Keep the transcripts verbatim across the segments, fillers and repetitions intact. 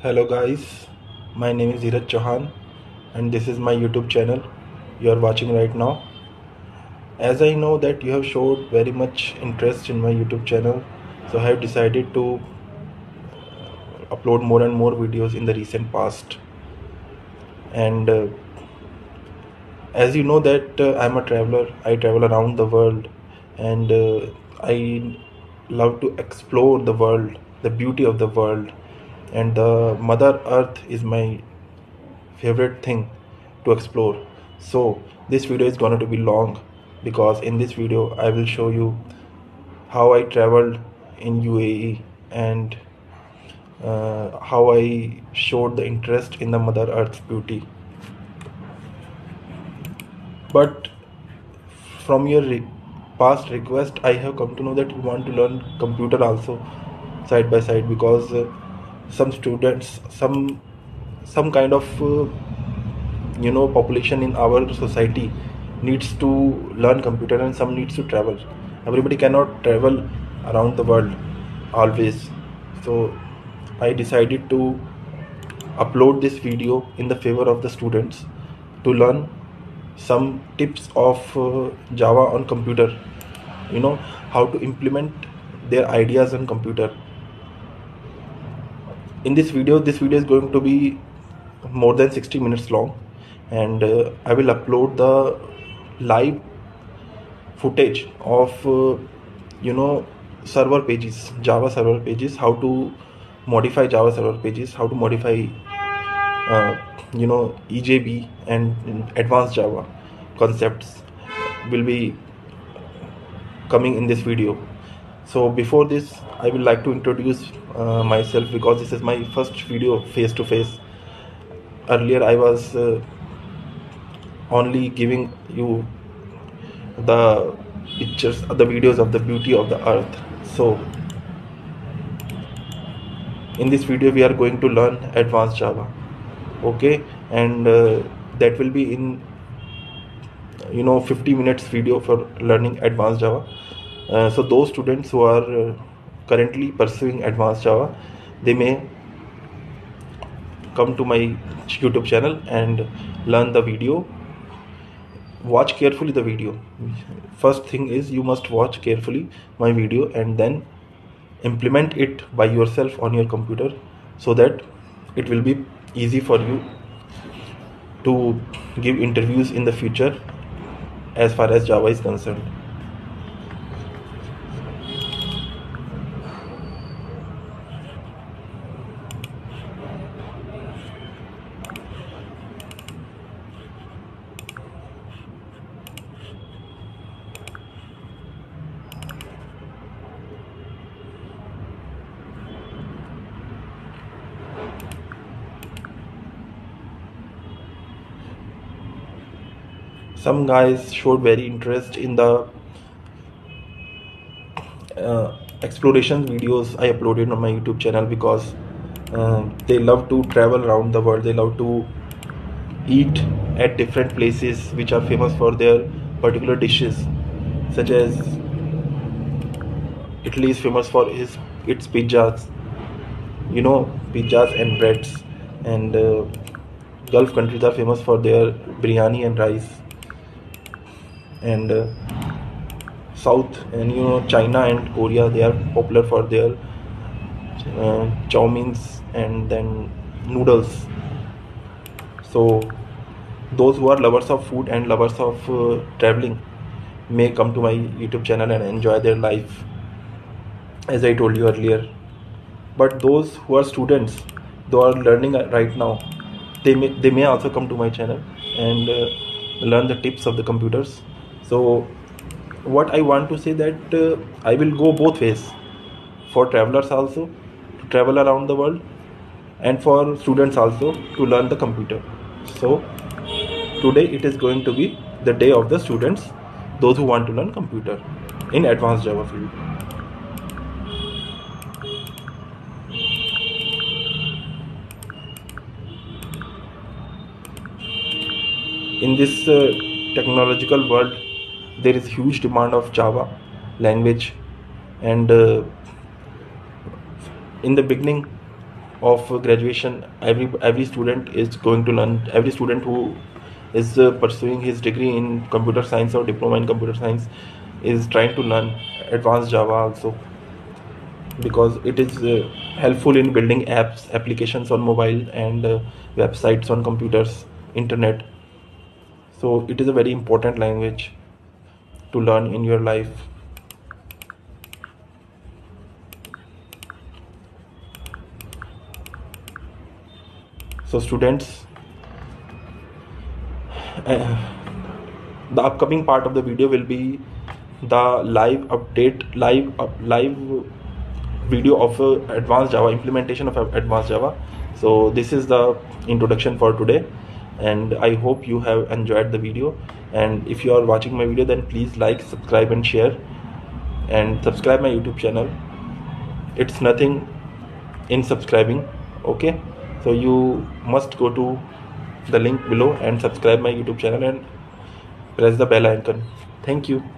Hello guys, my name is Dheeraj Chauhan and this is my YouTube channel you are watching right now. As I know that you have showed very much interest in my YouTube channel, so I have decided to upload more and more videos in the recent past. And uh, as you know that uh, I'm a traveler, I travel around the world and uh, I love to explore the world, the beauty of the world, and the Mother Earth is my favorite thing to explore. So this video is going to be long because in this video I will show you how I traveled in U A E and uh, how I showed the interest in the Mother Earth's beauty. But from your re past request, I have come to know that you want to learn computer also side by side, because uh, some students, some some kind of uh, you know population in our society needs to learn computer and some needs to travel. Everybody cannot travel around the world always. So I decided to upload this video in the favor of the students to learn some tips of uh, Java on computer, you know how to implement their ideas on computer. In this video this video is going to be more than sixty minutes long, and uh, I will upload the live footage of uh, you know server pages, Java server pages, how to modify Java server pages, how to modify uh, you know E J B and advanced Java concepts will be coming in this video. So before this I would like to introduce uh, myself, because this is my first video face to face. Earlier I was uh, only giving you the pictures, the videos of the beauty of the earth. So in this video we are going to learn advanced Java, okay, and uh, that will be in you know fifty minutes video for learning advanced Java. Uh, so those students who are uh, currently pursuing advanced Java, they may come to my YouTube channel and learn the video. Watch carefully the video. First thing is you must watch carefully my video and then implement it by yourself on your computer, so that it will be easy for you to give interviews in the future as far as Java is concerned. Some guys showed very interest in the uh, exploration videos I uploaded on my YouTube channel, because uh, they love to travel around the world. They love to eat at different places which are famous for their particular dishes, such as Italy is famous for his its pizzas, you know pizzas and breads, and uh, Gulf countries are famous for their biryani and rice, and uh, South and you know China and Korea, they are popular for their uh, chow meins and then noodles. So those who are lovers of food and lovers of uh, traveling may come to my YouTube channel and enjoy their life, as I told you earlier. But those who are students, who are learning right now, they may they may also come to my channel and uh, learn the tips of the computers. So what I want to say that uh, I will go both ways, for travelers also to travel around the world, and for students also to learn the computer. So today it is going to be the day of the students, those who want to learn computer in advanced Java field. In this uh, technological world, there is huge demand of Java language, and uh, in the beginning of graduation, every every student is going to learn. Every student who is uh, pursuing his degree in computer science or diploma in computer science is trying to learn advanced Java also, because it is uh, helpful in building apps, applications on mobile, and uh, websites on computers, internet. So it is a very important language to learn in your life. So students, uh, the upcoming part of the video will be the live update, live up, live video of uh, advanced Java, implementation of advanced Java. So this is the introduction for today, and I hope you have enjoyed the video. And if you are watching my video, then please like, subscribe and share, and subscribe my YouTube channel. It's nothing in subscribing, okay? So you must go to the link below and subscribe my YouTube channel and press the bell icon. Thank you.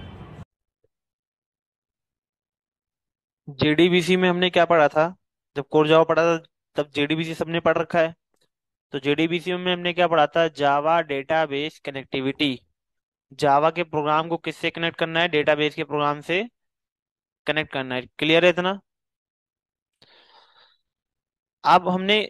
JDBC में हमने क्या पढ़ा था? जब core Java पढ़ा था तब JDBC सबने पढ़ रखा है। तो जेडीबीसी में हमने क्या पढ़ा था? जावा डेटाबेस कनेक्टिविटी। जावा के प्रोग्राम को किससे कनेक्ट करना है? डेटाबेस के प्रोग्राम से कनेक्ट करना है। क्लियर है इतना? अब हमने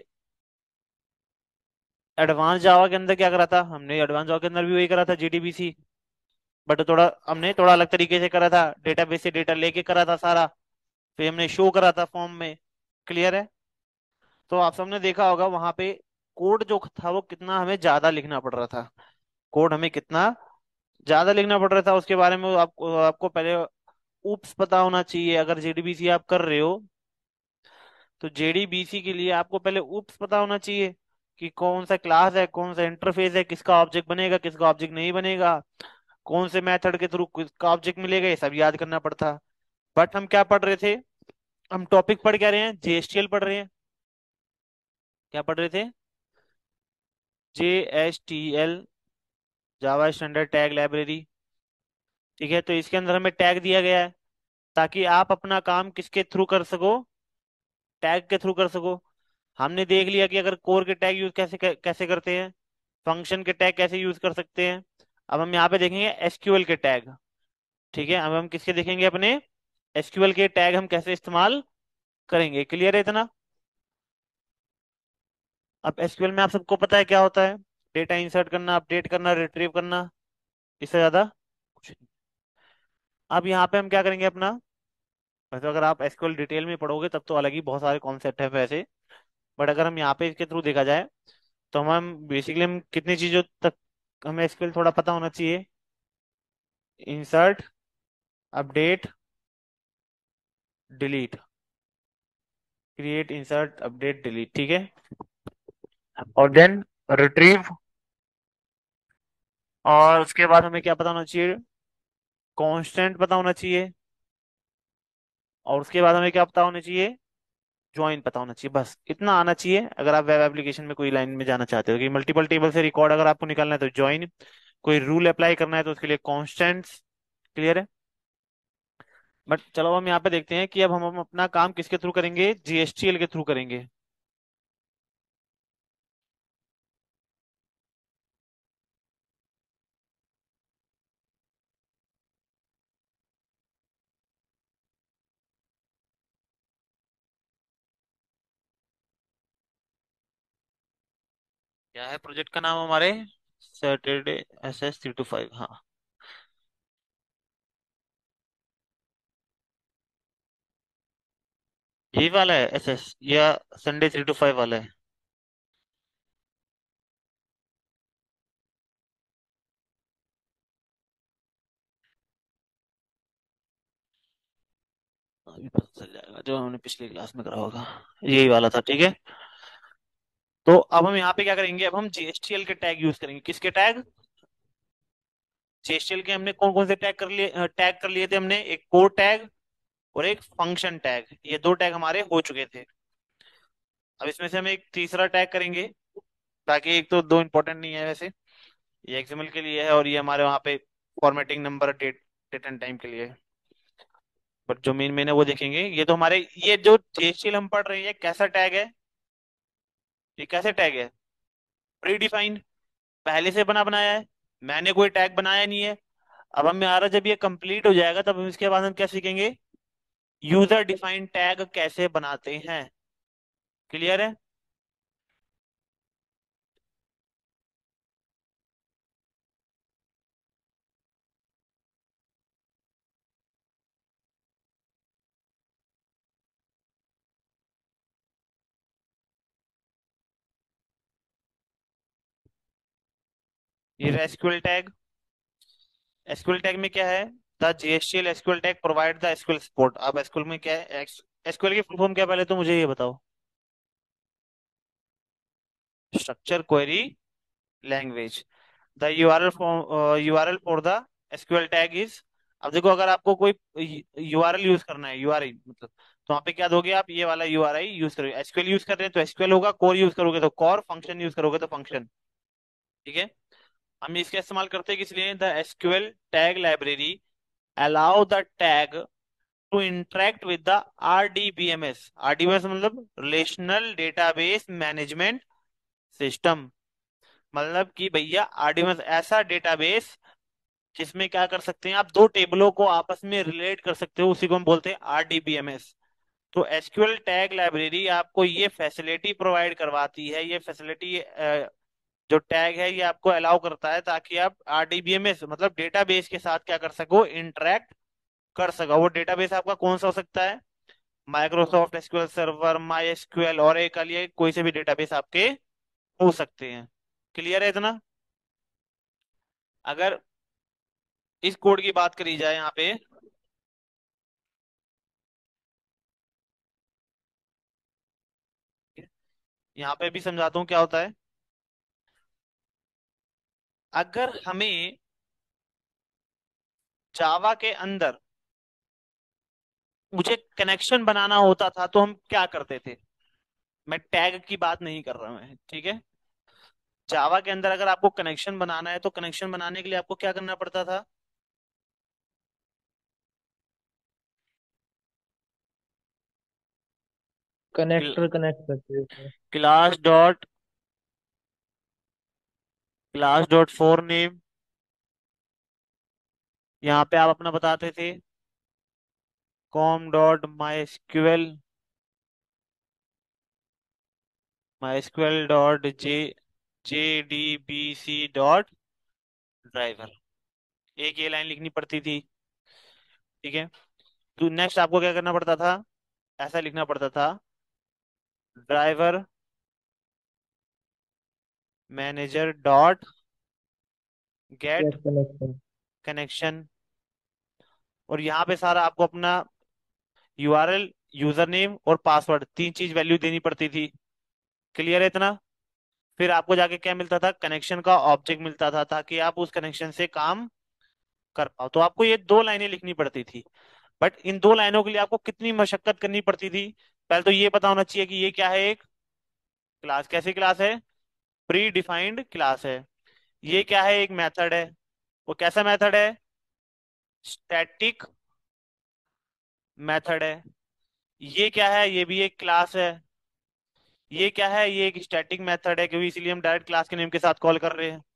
एडवांस जावा के अंदर क्या करा था? हमने एडवांस जावा के अंदर भी वही करा था, जेडीबीसी। बट थोड़ा हमने थोड़ा अलग तरीके से करा था। डेटाबेस से डेटा लेके करा था सारा, फिर हमने शो करा था फॉर्म में। क्लियर है? तो आप सबने देखा होगा वहां पे कोड जो था वो कितना हमें ज्यादा लिखना पड़ रहा था। कोड हमें कितना ज्यादा लिखना पड़ रहा था उसके बारे में आपको आपको पहले ऊप्स पता होना चाहिए। अगर जेडीबीसी आप कर रहे हो तो जेडीबीसी के लिए आपको पहले ऊप्स पता होना चाहिए कि कौन सा क्लास है, कौन सा इंटरफेस है, किसका ऑब्जेक्ट बनेगा, किसका ऑब्जेक्ट नहीं बनेगा, कौन से मेथड के थ्रू किसका ऑब्जेक्ट मिलेगा, ये सब याद करना पड़ता। बट हम क्या पढ़ रहे थे? हम टॉपिक पढ़ क्या रहे हैं? जेएसटीएल पढ़ रहे हैं। क्या पढ़ रहे थे? JSTL, Java standard tag library. ठीक है, तो इसके अंदर हमें टैग दिया गया है ताकि आप अपना काम किसके थ्रू कर सको? टैग के थ्रू कर सको। हमने देख लिया कि अगर कोर के टैग यूज कैसे कैसे करते हैं, फंक्शन के टैग कैसे यूज कर सकते हैं। अब हम यहाँ पे देखेंगे एसक्यूएल के टैग। ठीक है, अब हम किसके देखेंगे? अपने एसक्यूएल के टैग हम कैसे इस्तेमाल करेंगे। क्लियर है इतना? अब एसक्यूएल में आप सबको पता है क्या होता है? डेटा इंसर्ट करना, अपडेट करना, रिट्रीव करना, इससे ज्यादा कुछ नहीं। अब यहाँ पे हम क्या करेंगे अपना? वैसे अगर आप एसक्यूएल डिटेल में पढ़ोगे तब तो अलग ही बहुत सारे कॉन्सेप्ट है वैसे। बट अगर हम यहाँ पे इसके थ्रू देखा जाए तो हम बेसिकली हम कितनी चीजों तक हमें एसक्यूएल थोड़ा पता होना चाहिए। Insert, update, delete, create, insert, update, delete. ठीक है, और देन रिट्रीव। और उसके बाद हमें क्या पता होना चाहिए? कांस्टेंट पता होना चाहिए। और उसके बाद हमें क्या पता होना चाहिए? ज्वाइन पता होना चाहिए। बस इतना आना चाहिए अगर आप वेब एप्लीकेशन में कोई लाइन में जाना चाहते हो कि मल्टीपल टेबल से रिकॉर्ड अगर आपको निकालना है तो ज्वाइन, कोई रूल अप्लाई करना है तो उसके लिए कांस्टेंट्स। क्लियर है? बट चलो हम यहाँ पे देखते हैं कि अब हम हम अपना काम किसके थ्रू करेंगे? जीएसटीएल के थ्रू करेंगे। क्या है प्रोजेक्ट का नाम हमारे? Saturday S S three two five. हाँ, यही वाला है एस एस, या संडे थ्री टू फाइव वाला है? अभी पता चल जाएगा, जो हमने पिछली क्लास में करा होगा यही वाला था। ठीक है, तो अब हम यहाँ पे क्या करेंगे? अब हम जीएसटीएल के टैग यूज करेंगे। किसके टैग? जेएसटीएल के हमने कौन कौन से टैग कर लिए? टैग कर लिए थे हमने, एक कोड टैग और एक फंक्शन टैग। ये दो टैग हमारे हो चुके थे। अब इसमें से हम एक तीसरा टैग करेंगे, ताकि एक तो दो इंपॉर्टेंट नहीं है वैसे, ये एक्सएमएल के लिए है और ये हमारे वहाँ पे formatting number, date date and time के लिए है। बट जो मेन मेन है वो देखेंगे। ये तो हमारे, ये जो जेएसटीएल हम पढ़ रहे हैं ये कैसा टैग है? ये कैसे टैग है? प्री डिफाइंड, पहले से बना बनाया है, मैंने कोई टैग बनाया नहीं है। अब हमें आ रहा, जब ये कंप्लीट हो जाएगा तब हम इसके बाद हम क्या सीखेंगे, यूजर डिफाइंड टैग कैसे बनाते हैं। क्लियर है? ये एसक्यूएल टैग, एसक्यूएल टैग में क्या है, the JSTL SQL tag provide the SQL support. अब एसक्यूएल में क्या है, एसक्यूएल की फुल फॉर्म क्या है, पहले तो मुझे ये बताओ। Structure query language. The URL for URL for the SQL tag is, अब देखो अगर आपको कोई यूआरएल यूज करना है, यूआरआई मतलब, तो वहां पे क्या दोगे आप, ये वाला यूआरआई यूज करोगे। एसक्यूएल यूज कर रहे हैं तो एसक्यूएल होगा, कोर यूज करोगे तो कोर, फंक्शन यूज करोगे तो फंक्शन। ठीक है? हम इसका इस्तेमाल करते हैं किस लिए, the SQL tag library allow the tag to interact with the RDBMS. RDBMS मतलब रिलेशनल डेटाबेस मैनेजमेंट सिस्टम। मतलब कि भैया आरडीबीएमएस ऐसा डेटाबेस जिसमें क्या कर सकते हैं आप, दो टेबलों को आपस में रिलेट कर सकते हो, उसी को हम बोलते हैं आरडीबीएमएस। तो एसक्यूएल टैग लाइब्रेरी आपको ये फैसिलिटी प्रोवाइड करवाती है, ये फैसिलिटी जो टैग है ये आपको अलाउ करता है ताकि आप आरडीबीएमएस मतलब डेटाबेस के साथ क्या कर सको, इंटरेक्ट कर सको। वो डेटाबेस आपका कौन सा हो सकता है, Microsoft SQL server, MySQL, Oracle, ये कोई से भी डेटाबेस आपके हो सकते हैं। क्लियर है इतना? अगर इस कोड की बात करी जाए यहाँ पे, यहाँ पे भी समझाता हूँ क्या होता है। अगर हमें जावा के अंदर मुझे कनेक्शन बनाना होता था तो हम क्या करते थे, मैं टैग की बात नहीं कर रहा हूं, ठीक है। जावा के अंदर अगर आपको कनेक्शन बनाना है तो कनेक्शन बनाने के लिए आपको क्या करना पड़ता था, कनेक्टर कनेक्ट करते थे। Class dot class dot for name, यहाँ पे आप अपना बताते थे com dot MySQL, MySQL dot J J D B C dot driver. एक ये लाइन लिखनी पड़ती थी। ठीक है? तो नेक्स्ट आपको क्या करना पड़ता था, ऐसा लिखना पड़ता था, driver manager dot get get connection. Connection. और यहाँ पे सारा आपको अपना यूआरएल, यूजर नेम और पासवर्ड, तीन चीज वैल्यू देनी पड़ती थी। क्लियर है इतना? फिर आपको जाके क्या मिलता था, कनेक्शन का ऑब्जेक्ट मिलता था ताकि आप उस कनेक्शन से काम कर पाओ। तो आपको ये दो लाइनें लिखनी पड़ती थी। बट इन दो लाइनों के लिए आपको कितनी मशक्कत करनी पड़ती थी, पहले तो ये पता होना चाहिए कि ये क्या है, एक क्लास। कैसी क्लास है, प्री डिफाइंड क्लास है। ये क्या है, एक मेथड है। वो कैसा मेथड है, स्टैटिक मेथड है। ये क्या है, ये भी एक क्लास है। ये क्या है, ये एक स्टैटिक मेथड है, क्योंकि इसीलिए हम डायरेक्ट क्लास के नेम के साथ कॉल कर रहे हैं।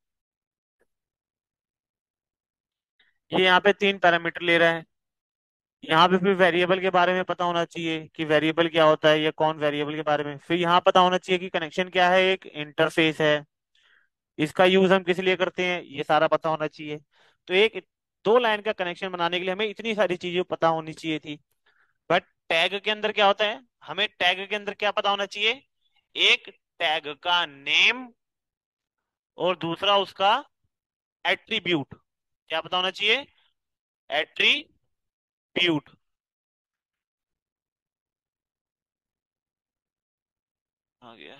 ये यहाँ पे तीन पैरामीटर ले रहा है। यहाँ पे फिर वेरिएबल के बारे में पता होना चाहिए कि वेरिएबल क्या होता है, ये कौन वेरिएबल के बारे में। फिर यहाँ पता होना चाहिए कि कनेक्शन क्या है, एक इंटरफेस है, इसका यूज हम किस लिए करते हैं, ये सारा पता होना चाहिए। तो एक दो लाइन का कनेक्शन बनाने के लिए हमें इतनी सारी चीजें पता होनी चाहिए थी। बट टैग के अंदर क्या होता है, हमें टैग के अंदर क्या पता होना चाहिए, एक टैग का नेम और दूसरा उसका एट्रीब्यूट। क्या पता होना चाहिए, एट्रीब्यूट। आ गया।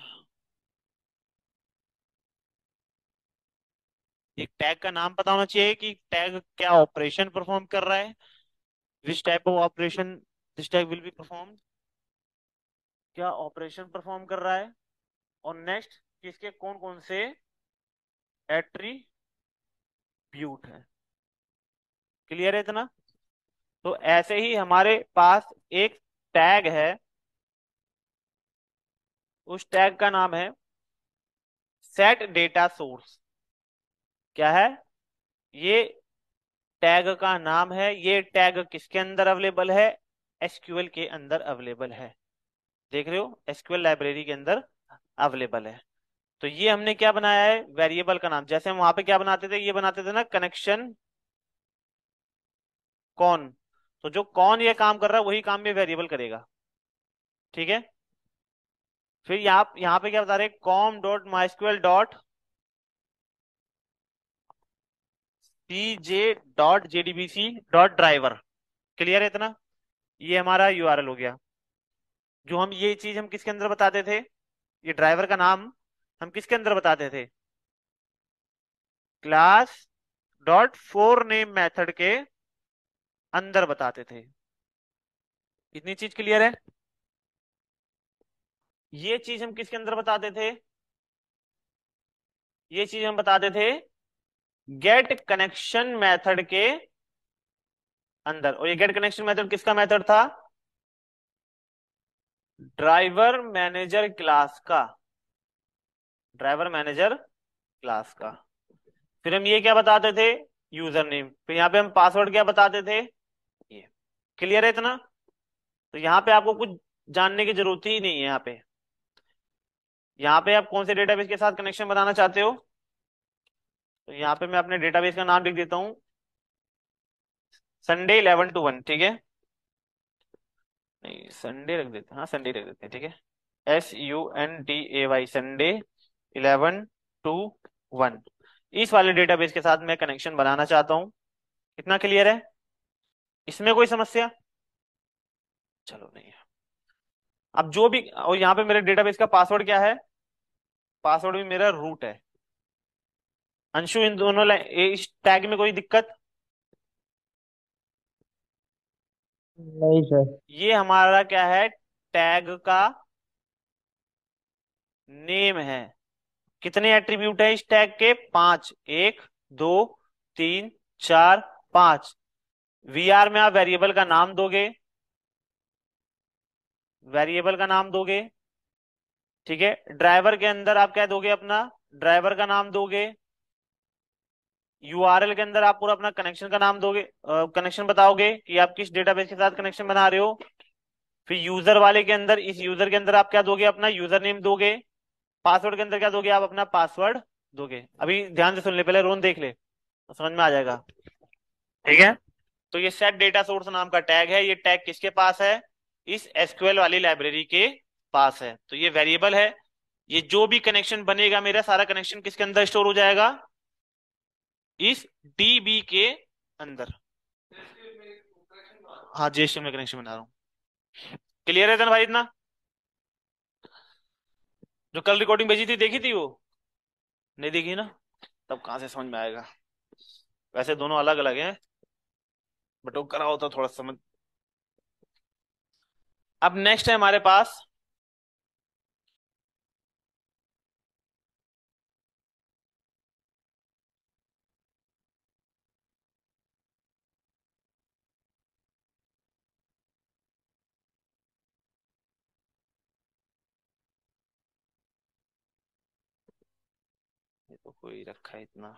एक टैग का नाम पता होना चाहिए कि टैग क्या ऑपरेशन परफॉर्म कर रहा है, which type of operation this tag will be perform, क्या ऑपरेशन परफॉर्म कर रहा है। और नेक्स्ट किसके कौन कौन से एट्रीब्यूट है। क्लियर है इतना? तो ऐसे ही हमारे पास एक टैग है, उस टैग का नाम है सेट डेटा सोर्स क्या है? ये टैग का नाम है। ये टैग किसके अंदर अवेलेबल है? एसक्यूएल के अंदर अवेलेबल है। देख रहे हो, एसक्यूएल लाइब्रेरी के अंदर अवेलेबल है। तो ये हमने क्या बनाया है? वेरिएबल का नाम। जैसे हम वहां पे क्या बनाते थे, ये बनाते थे ना, कनेक्शन कौन। तो जो कौन ये काम कर रहा है वही काम ये वेरिएबल करेगा। ठीक है। फिर यहाँ यहाँ पे क्या बता रहे हैं? Com dot MySQL dot C J dot JDBC dot driver. Clear है इतना? ये हमारा यूआरएल हो गया। जो हम ये चीज हम किसके अंदर बताते थे? ये ड्राइवर का नाम हम किसके अंदर बताते थे? Class dot for name method के अंदर बताते थे। इतनी चीज क्लियर है? ये चीज हम किसके अंदर बताते थे? ये चीज हम बताते थे गेट कनेक्शन मेथड के अंदर। और ये गेट कनेक्शन मेथड किसका मेथड था? ड्राइवर मैनेजर क्लास का। ड्राइवर मैनेजर क्लास का। फिर हम ये क्या बताते थे? User name. फिर यहाँ पे हम पासवर्ड क्या बताते थे? ये। क्लियर है इतना? तो यहाँ पे आपको कुछ जानने की जरूरत ही नहीं है। यहाँ पे यहाँ पे आप कौन से डेटाबेस के साथ कनेक्शन बनाना चाहते हो? तो यहाँ पे मैं अपने डेटाबेस का नाम लिख देता हूँ, संडे इलेवन टू वन। ठीक है, नहीं संडे रख देते हैं। हाँ संडे रख देते हैं। ठीक है, S U N D A Y, Sunday eleven two one. इस वाले डेटाबेस के साथ मैं कनेक्शन बनाना चाहता हूँ। इतना क्लियर है? इसमें कोई समस्या? चलो नहीं है। अब जो भी, और यहाँ पे मेरे डेटाबेस का पासवर्ड क्या है? पासवर्ड भी मेरा रूट है। अंशु, इन दोनों लाइन- ए- इस टैग में कोई दिक्कत? नहीं सर। ये हमारा क्या है? टैग का नेम है। कितने एट्रीब्यूट है इस टैग के? पांच। एक, दो, तीन, चार, पांच। वीआर में आप वेरिएबल का नाम दोगे। वेरिएबल का नाम दोगे। ठीक है। ड्राइवर के अंदर आप क्या दोगे? अपना ड्राइवर का नाम दोगे। यूआरएल के अंदर आप पूरा अपना कनेक्शन का नाम दोगे, कनेक्शन बताओगे कि आप किस डेटाबेस के साथ कनेक्शन बना रहे हो। फिर यूजर वाले के अंदर, इस यूजर के अंदर आप क्या दोगे? अपना यूजर नेम दोगे। पासवर्ड के अंदर क्या दोगे? आप अपना पासवर्ड दोगे। अभी ध्यान से सुन ले, पहले रोन देख ले तो समझ में आ जाएगा। ठीक है। तो ये सेट डेटा सोर्स नाम का टैग है। ये टैग किसके पास है? इस एसक्यूएल वाली लाइब्रेरी के पास है। तो ये वेरिएबल है। ये जो भी कनेक्शन बनेगा मेरा, सारा कनेक्शन किसके अंदर स्टोर हो जाएगा? इस डीबी के अंदर। हाँ जेएसटीएम में कनेक्शन बना रहा हूँ। क्लियर है ना भाई इतना? जो कल रिकॉर्डिंग भेजी थी, देखी थी वो? नहीं देखी ना? तब कहां से समझ में आएगा? वैसे दोनों अलग अलग हैं, बट वो करा होता थोड़ा समझ। अब नेक्स्ट है हमारे पास ये तो कोई रखा है इतना।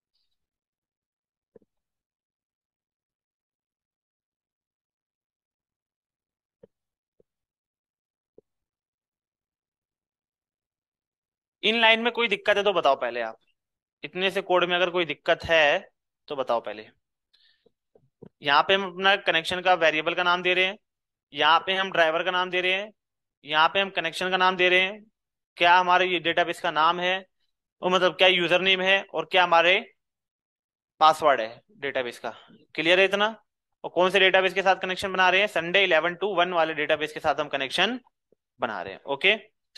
इन लाइन में कोई दिक्कत है तो बताओ पहले आप। इतने से कोड में अगर कोई दिक्कत है तो बताओ पहले। यहाँ पे हम अपना कनेक्शन का वेरिएबल का नाम दे रहे हैं, यहाँ पे हम ड्राइवर का नाम दे रहे हैं, यहाँ पे हम कनेक्शन का नाम दे रहे हैं। क्या हमारे ये डेटाबेस का नाम है, वो मतलब क्या यूजर नेम है, और क्या हमारे पासवर्ड है डेटाबेस का। क्लियर है इतना? और कौन से डेटाबेस के साथ कनेक्शन बना रहे हैं? संडे इलेवन टू वन वाले डेटाबेस के साथ हम कनेक्शन बना रहे हैं। ओके।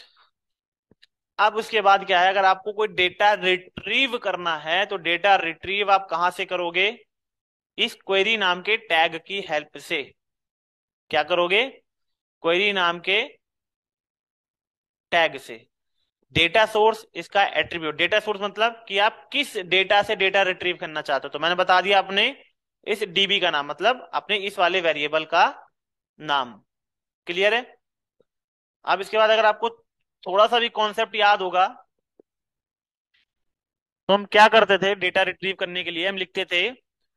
अब उसके बाद क्या है? अगर आपको कोई डेटा रिट्रीव करना है तो डेटा रिट्रीव आप कहां से करोगे? इस क्वेरी नाम के टैग की हेल्प से। क्या करोगे? क्वेरी नाम के टैग से। डेटा सोर्स इसका एट्रीब्यूट। डेटा सोर्स मतलब कि आप किस डेटा से डेटा रिट्रीव करना चाहते हो। तो मैंने बता दिया अपने इस डीबी का नाम, मतलब अपने इस वाले वेरिएबल का नाम। क्लियर है? अब इसके बाद अगर आपको थोड़ा सा भी कॉन्सेप्ट याद होगा तो हम क्या करते थे डेटा रिट्रीव करने के लिए, हम लिखते थे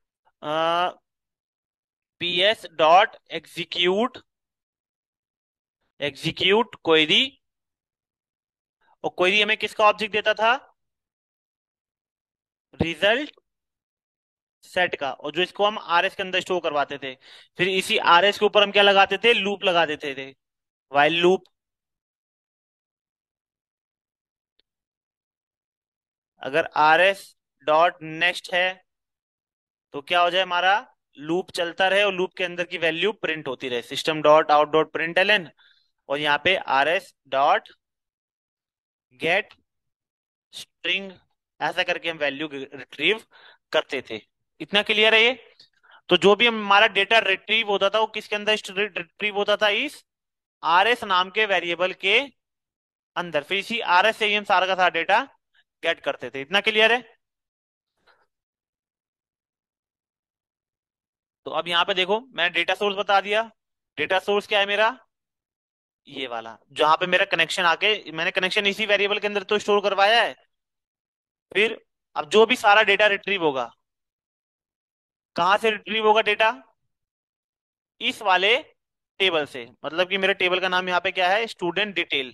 P S dot execute execute query, और क्वेरी हमें किसका ऑब्जेक्ट देता था, रिजल्ट सेट का, और जो इसको हम आरएस के अंदर स्टोर करवाते थे। फिर इसी आरएस के ऊपर हम क्या लगाते थे, लूप लगा देते थे, व्हाइल लूप। अगर आर एस डॉट नेक्स्ट है तो क्या हो जाए, हमारा लूप चलता रहे और लूप के अंदर की वैल्यू प्रिंट होती रहे, system dot out dot print L N, और यहाँ पे R S dot get string, ऐसा करके हम वैल्यू रिट्रीव करते थे। इतना क्लियर है ये? तो जो भी हमारा डेटा रिट्रीव होता था वो किसके अंदर रिट्रीव होता था, इस आर एस नाम के वेरिएबल के अंदर। फिर इसी आर एस से ही हम सारा का सारा डेटा गेट करते थे। इतना क्लियर है? तो अब यहाँ पे देखो, मैंने डेटा सोर्स बता दिया। डेटा सोर्स क्या है मेरा, ये वाला जहां पे मेरा कनेक्शन आके, मैंने कनेक्शन इसी वेरिएबल के अंदर तो स्टोर करवाया है। फिर अब जो भी सारा डेटा रिट्रीव होगा, कहां से रिट्रीव होगा डेटा, इस वाले टेबल से। मतलब कि मेरे टेबल का नाम यहाँ पे क्या है, स्टूडेंट डिटेल।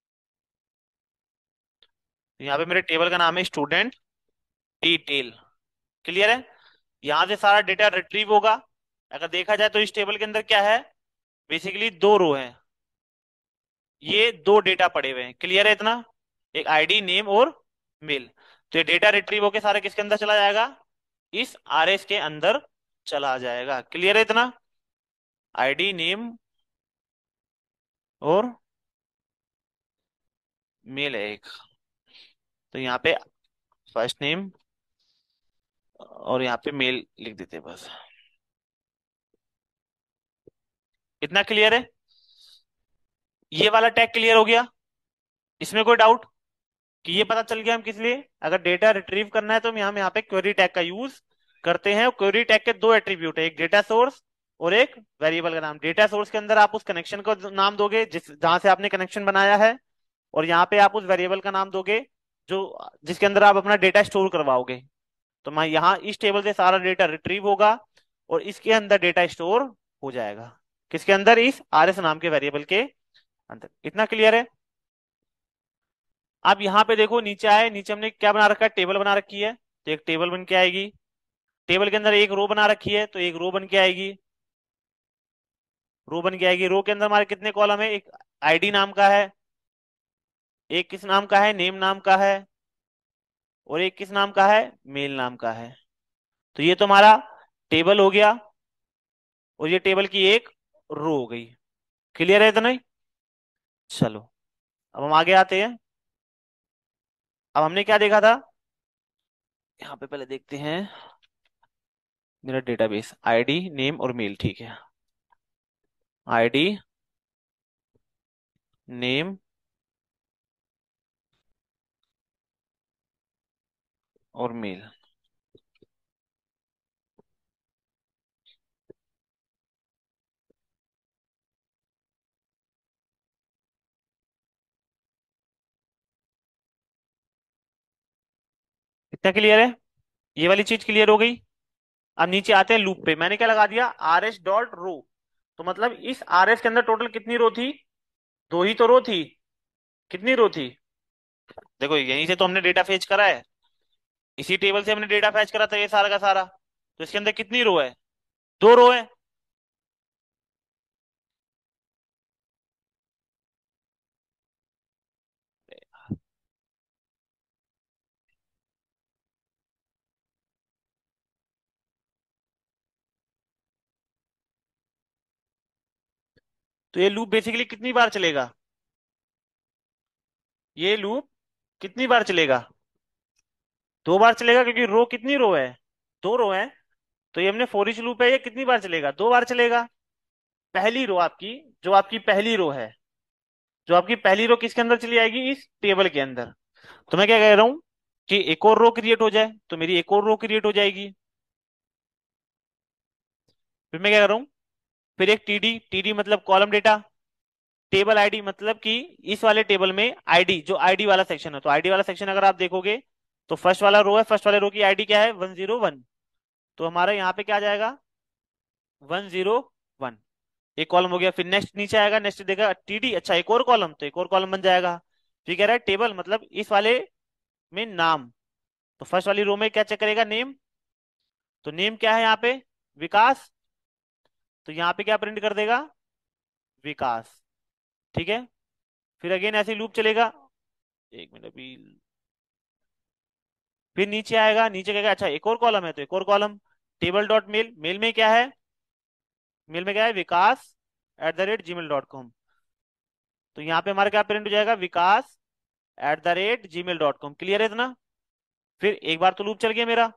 यहाँ पे मेरे टेबल का नाम है स्टूडेंट डिटेल। क्लियर है? यहां से सारा डेटा रिट्रीव होगा। अगर देखा जाए तो इस टेबल के अंदर क्या है, बेसिकली दो रो है, ये दो डेटा पड़े हुए हैं। क्लियर है इतना? एक आईडी नेम और मेल। तो ये डेटा रिट्रीव होके सारा किसके अंदर चला जाएगा, इस आरएस के अंदर चला जाएगा। क्लियर है इतना? आईडी नेम और मेल है एक, तो यहाँ पे फर्स्ट नेम और यहाँ पे मेल लिख देते हैं बस। इतना क्लियर है? ये वाला टैग क्लियर हो गया? इसमें कोई डाउट कि ये पता चल गया हम किस लिए, अगर डेटा रिट्रीव करना है तो हम यहाँ यहाँ पे क्वेरी टैग का यूज करते हैं। क्वेरी टैग के दो एट्रीब्यूट है, एक डेटा सोर्स और एक वेरिएबल का नाम। डेटा सोर्स के अंदर आप उस कनेक्शन को नाम दोगे जिस जहां से आपने कनेक्शन बनाया है, और यहाँ पे आप उस वेरिएबल का नाम दोगे जो जिसके अंदर आप अपना डेटा स्टोर करवाओगे। तो मैं यहाँ इस टेबल से सारा डेटा रिट्रीव होगा और इसके अंदर डेटा स्टोर हो जाएगा। किसके अंदर, इस आर एस नाम के वेरिएबल के अंदर। इतना क्लियर है? अब यहाँ पे देखो, नीचे आए, नीचे हमने क्या बना रखा है, टेबल बना रखी है, तो एक टेबल बन के आएगी। टेबल के अंदर एक रो बना रखी है तो एक रो बन के आएगी। रो बन के आएगी। रो के अंदर हमारे कितने कॉलम है, एक आईडी नाम का है, एक किस नाम का है, नेम नाम का है, और एक किस नाम का है, मेल नाम का है। तो ये तो हमारा टेबल हो गया और ये टेबल की एक रो हो गई। क्लियर है इतना ही? चलो अब हम आगे आते हैं। अब हमने क्या देखा था, यहाँ पे पहले देखते हैं मेरा डेटाबेस, आईडी नेम और मेल। ठीक है, आईडी नेम और मेल। इतना क्लियर है? ये वाली चीज क्लियर हो गई। अब नीचे आते हैं लूप पे। मैंने क्या लगा दिया, आर एस डॉट रो। तो मतलब इस आर एस के अंदर टोटल कितनी रो थी, दो ही तो रो थी। कितनी रो थी, देखो यहीं से तो हमने डेटा फेच करा है, इसी टेबल से हमने डेटा फैच करा था ये सारा का सारा। तो इसके अंदर कितनी रो है, दो रो है। तो ये लूप बेसिकली कितनी बार चलेगा, ये लूप कितनी बार चलेगा, दो बार चलेगा, क्योंकि रो कितनी रो है, दो रो है। तो ये हमने फोर ईच लूप है, ये कितनी बार चलेगा, दो बार चलेगा। पहली रो आपकी, जो आपकी पहली रो है, जो आपकी पहली रो किसके अंदर चली आएगी, इस टेबल के अंदर। तो मैं क्या कह रहा हूं कि एक और रो क्रिएट हो जाए, तो मेरी एक और रो क्रिएट हो जाएगी। फिर मैं क्या कर रहा हूँ, फिर एक टीडी, टीडी मतलब कॉलम डेटा, टेबल आईडी मतलब कि इस वाले टेबल में आईडी, जो आईडी वाला सेक्शन है, तो आईडी वाला सेक्शन अगर आप देखोगे तो फर्स्ट वाला रो है, फर्स्ट वाले रो की आईडी क्या है, वन जीरो वन। तो हमारा यहाँ पे क्या आ जाएगा, वन जीरो वन। एक कॉलम हो गया। फिर नेक्स्ट नीचे आएगा, नेक्स्ट देगा टीडी, अच्छा एक और कॉलम, तो एक और कॉलम बन जाएगा। फिर कह रहा है टेबल, मतलब इस वाले में नाम। तो फर्स्ट वाली रो में क्या चेक करेगा, नेम। तो नेम क्या है यहाँ पे, विकास। तो यहाँ पे क्या प्रिंट कर देगा, विकास। ठीक है। फिर अगेन ऐसे लूप चलेगा। एक मिनट अभी। फिर नीचे आएगा, नीचे कहेगा अच्छा एक और कॉलम है, तो एक और column. Table dot mail, mail में क्या है, मेल में क्या है, Vikas at the rate ji mail dot com. तो यहाँ पे हमारा क्या प्रिंट हो जाएगा, Vikas at the rate ji mail dot com. Clear है इतना। फिर एक बार तो लूप चल गया मेरा।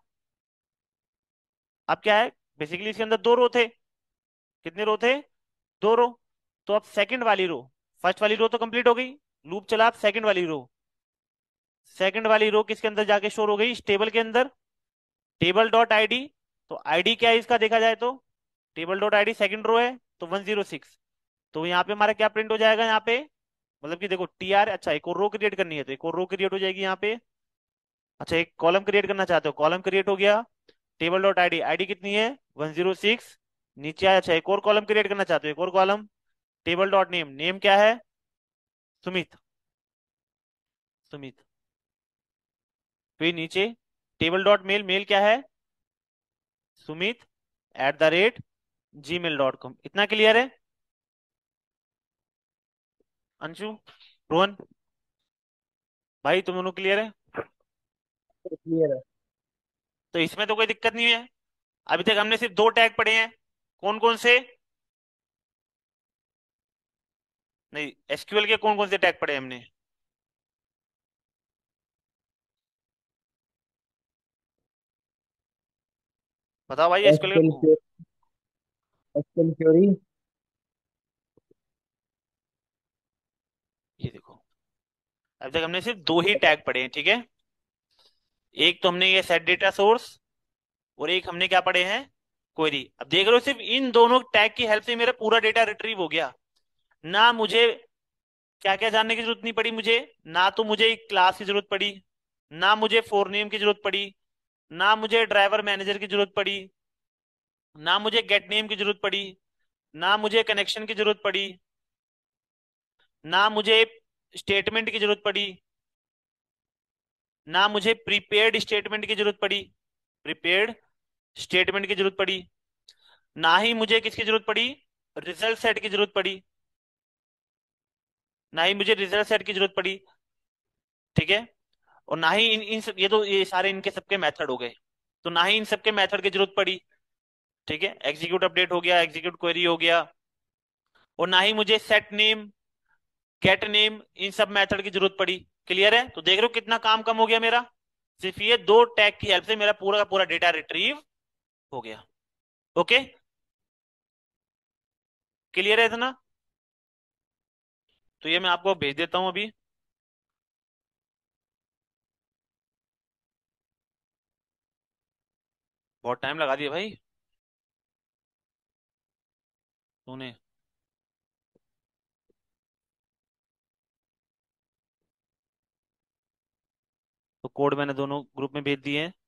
अब क्या है, बेसिकली इसके अंदर दो रो थे। कितने रो थे, दो रो। तो अब सेकंड वाली रो, फर्स्ट वाली रो तो कंप्लीट हो गई, लूप चला। अब सेकंड वाली रो, सेकंड वाली रो किसके अंदर जाके शोर हो गई, इस टेबल के अंदर। टेबल डॉट आईडी, तो आईडी क्या है इसका देखा जाए तो, table dot ID second row है, तो वन जीरो सिक्स। तो यहाँ पे हमारा क्या प्रिंट हो जाएगा, यहाँ पे मतलब कि देखो टी आर, अच्छा एक और रो क्रिएट करनी है तो एक और रो क्रिएट हो जाएगी यहाँ पे। अच्छा एक कॉलम क्रिएट करना चाहते हो, कॉलम क्रिएट हो गया। टेबल डॉट आईडी, आईडी कितनी है, वन जीरो सिक्स। नीचे आया, अच्छा एक और कॉलम क्रिएट करना चाहते हो, एक और column. Table dot name, name क्या है, सुमित, सुमित। फिर नीचे टेबल डॉट मेल, मेल क्या है, Sumit at the rate ji mail dot com. इतना क्लियर है, अंशु, रोहन भाई तुम दोनों क्लियर है। क्लियर है। तो इसमें तो कोई दिक्कत नहीं है। अभी तक हमने सिर्फ दो टैग पढ़े हैं, कौन कौन से, नहीं एसक्यूएल के कौन कौन से टैग पढ़े हमने, बताओ भाई एसक्यूएल एसक्यूएल के। Query, SQL query. ये देखो, अभी तक हमने सिर्फ दो ही टैग पढ़े हैं, ठीक है। एक तो हमने ये सेट डेटा सोर्स, और एक हमने क्या पढ़े हैं, क्वेरी। अब देख रहे हो सिर्फ इन दोनों टैग की हेल्प से मेरा पूरा डेटा रिट्रीव हो गया। ना मुझे क्या क्या जानने की जरूरत नहीं पड़ी मुझे, ना तो मुझे एक क्लास की जरूरत पड़ी, ना मुझे फोर नेम की जरूरत पड़ी, ना मुझे ड्राइवर मैनेजर की जरूरत पड़ी, ना मुझे गेट नेम की जरूरत पड़ी, ना मुझे कनेक्शन की जरूरत पड़ी, ना मुझे स्टेटमेंट की जरूरत पड़ी, ना मुझे प्रीपेड स्टेटमेंट की जरूरत पड़ी, प्रीपेड स्टेटमेंट की जरूरत पड़ी, ना ही मुझे किसकी जरूरत पड़ी, रिजल्ट सेट की जरूरत पड़ी, ना ही मुझे रिजल्ट सेट की जरूरत पड़ी। ठीक है। और ना ही इन इन सब, ये तो ये सारे इनके सबके मेथड हो गए। तो ना ही इन सबके मेथड की जरूरत पड़ी। ठीक है, एग्जीक्यूट अपडेट हो गया, एग्जीक्यूट क्वेरी हो गया। और ना ही मुझे सेट नेम, गेट नेम, इन सब मेथड की जरूरत पड़ी। क्लियर है। तो देख रहे हो कितना काम कम हो गया मेरा, सिर्फ ये दो टैग की हेल्प से मेरा पूरा का पूरा डेटा रिट्रीव हो गया। ओके, क्लियर है इतना। तो ये मैं आपको भेज देता हूं अभी। बहुत टाइम लगा दिया भाई तूने। तो कोड मैंने दोनों ग्रुप में भेज दिए हैं।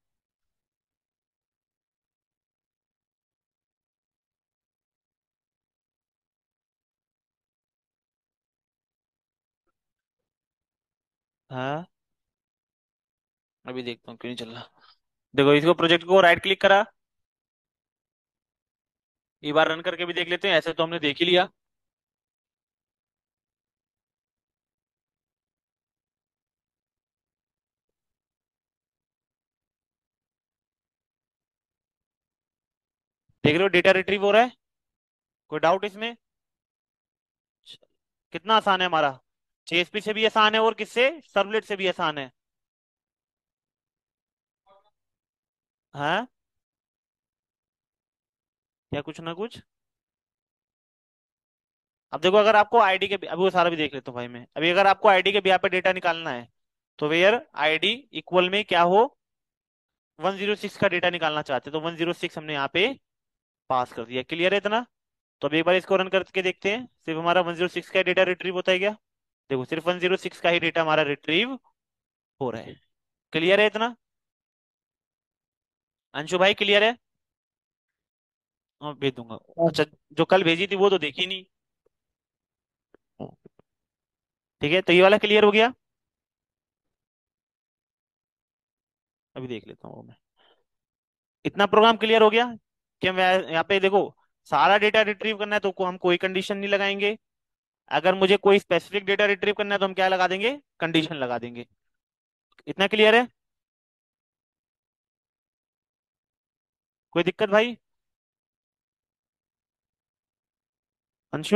हाँ अभी देखता हूँ क्यों नहीं चल रहा। देखो इसको, प्रोजेक्ट को राइट क्लिक करा, एक बार रन करके भी देख लेते हैं, ऐसे तो हमने देख ही लिया। देख रहे हो डेटा रिट्रीव हो रहा है, कोई डाउट इसमें। कितना आसान है हमारा, जेएसपी से भी आसान है और किससे, सर्वलेट से भी आसान है। हाँ क्या कुछ ना कुछ। अब देखो अगर आपको आईडी के, अभी वो सारा भी देख लेता हूँ भाई मैं। अभी अगर आपको आईडी के बिहा पे डेटा निकालना है, तो वेयर आईडी इक्वल में क्या हो, वन जीरो सिक्स का डेटा निकालना चाहते हैं, तो वन जीरो सिक्स हमने यहाँ पे पास कर दिया। क्लियर है इतना। तो अब एक बार इसको रन करके देखते हैं, सिर्फ हमारा वन जीरो सिक्स का डेटा रिट्रीव होता है क्या। देखो सिर्फ वन जीरो सिक्स का ही डेटा हमारा रिट्रीव हो रहा है। क्लियर है इतना? अंशु भाई क्लियर है? हाँ भेज दूंगा। हाँ। अच्छा, जो कल भेजी थी वो तो देखी नहीं। ठीक है, तो ये वाला क्लियर हो गया। अभी देख लेता हूँ वो मैं। इतना प्रोग्राम क्लियर हो गया कि मैं यहाँ पे देखो, सारा डेटा रिट्रीव करना है तो को हम कोई कंडीशन नहीं लगाएंगे। अगर मुझे कोई स्पेसिफिक डेटा रिट्रीव करना है तो हम क्या लगा देंगे, कंडीशन लगा देंगे। इतना क्लियर है? कोई दिक्कत भाई? अंशु?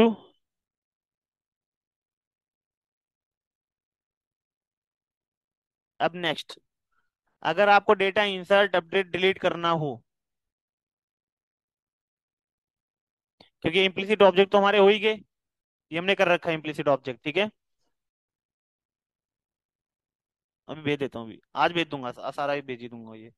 अब नेक्स्ट, अगर आपको डेटा इंसर्ट अपडेट डिलीट करना हो, क्योंकि इम्प्लिसिट ऑब्जेक्ट तो हमारे हो ही गए, ये हमने कर रखा है इम्प्लिसिट ऑब्जेक्ट, ठीक है। अभी भेज देता हूँ, अभी आज भेज दूंगा, सा- सारा ही भेज ही दूंगा ये।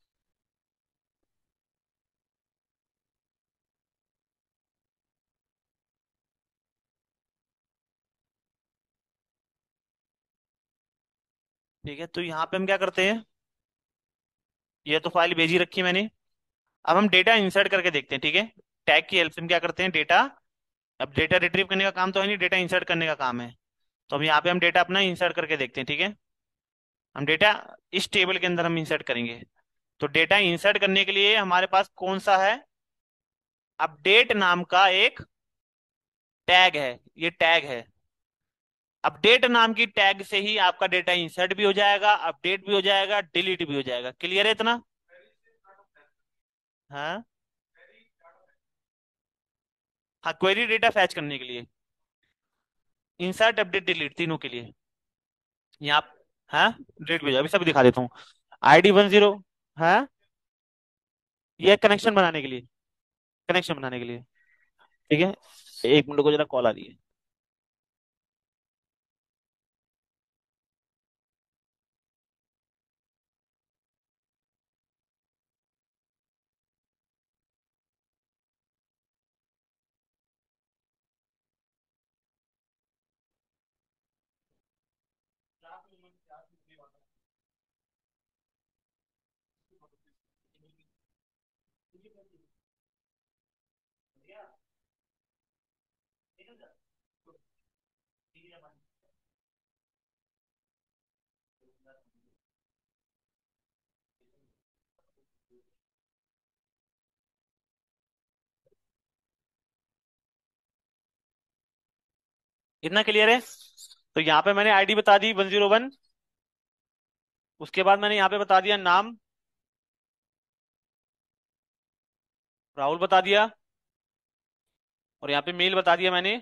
ठीक है, तो यहाँ पे हम क्या करते हैं, ये तो फाइल भेजी रखी है मैंने। अब हम डेटा इंसर्ट करके देखते हैं, ठीक है। टैग की हेल्प से हम क्या करते हैं, डेटा, अब डेटा रिट्रीव करने का काम तो है नहीं, डेटा इंसर्ट करने का काम है। तो अब यहाँ पे हम डेटा अपना इंसर्ट करके देखते हैं, ठीक है। हम डेटा इस टेबल के अंदर हम इंसर्ट करेंगे। तो डेटा इंसर्ट करने के लिए हमारे पास कौन सा है, अपडेट नाम का एक टैग है, ये टैग है। अपडेट नाम की टैग से ही आपका डेटा इंसर्ट भी हो जाएगा, अपडेट भी हो जाएगा, डिलीट भी हो जाएगा। क्लियर है इतना? हाँ। हाँ, क्वेरी डेटा फैच करने के लिए, इंसर्ट अपडेट डिलीट तीनों के लिए। यहाँ, हाँ, डिलीट भी हो जाएगा, अभी सब दिखा देता हूँ। आईडी वन जीरो, हाँ, ये कनेक्शन बनाने के लिए, कनेक्शन बनाने के लिए, ठीक है। एक मिनट को, जरा कॉल आ रही है। इतना क्लियर है? तो यहाँ पे मैंने आईडी बता दी वन जीरो वन, उसके बाद मैंने यहाँ पे बता दिया नाम, राहुल बता दिया, और यहाँ पे मेल बता दिया मैंने,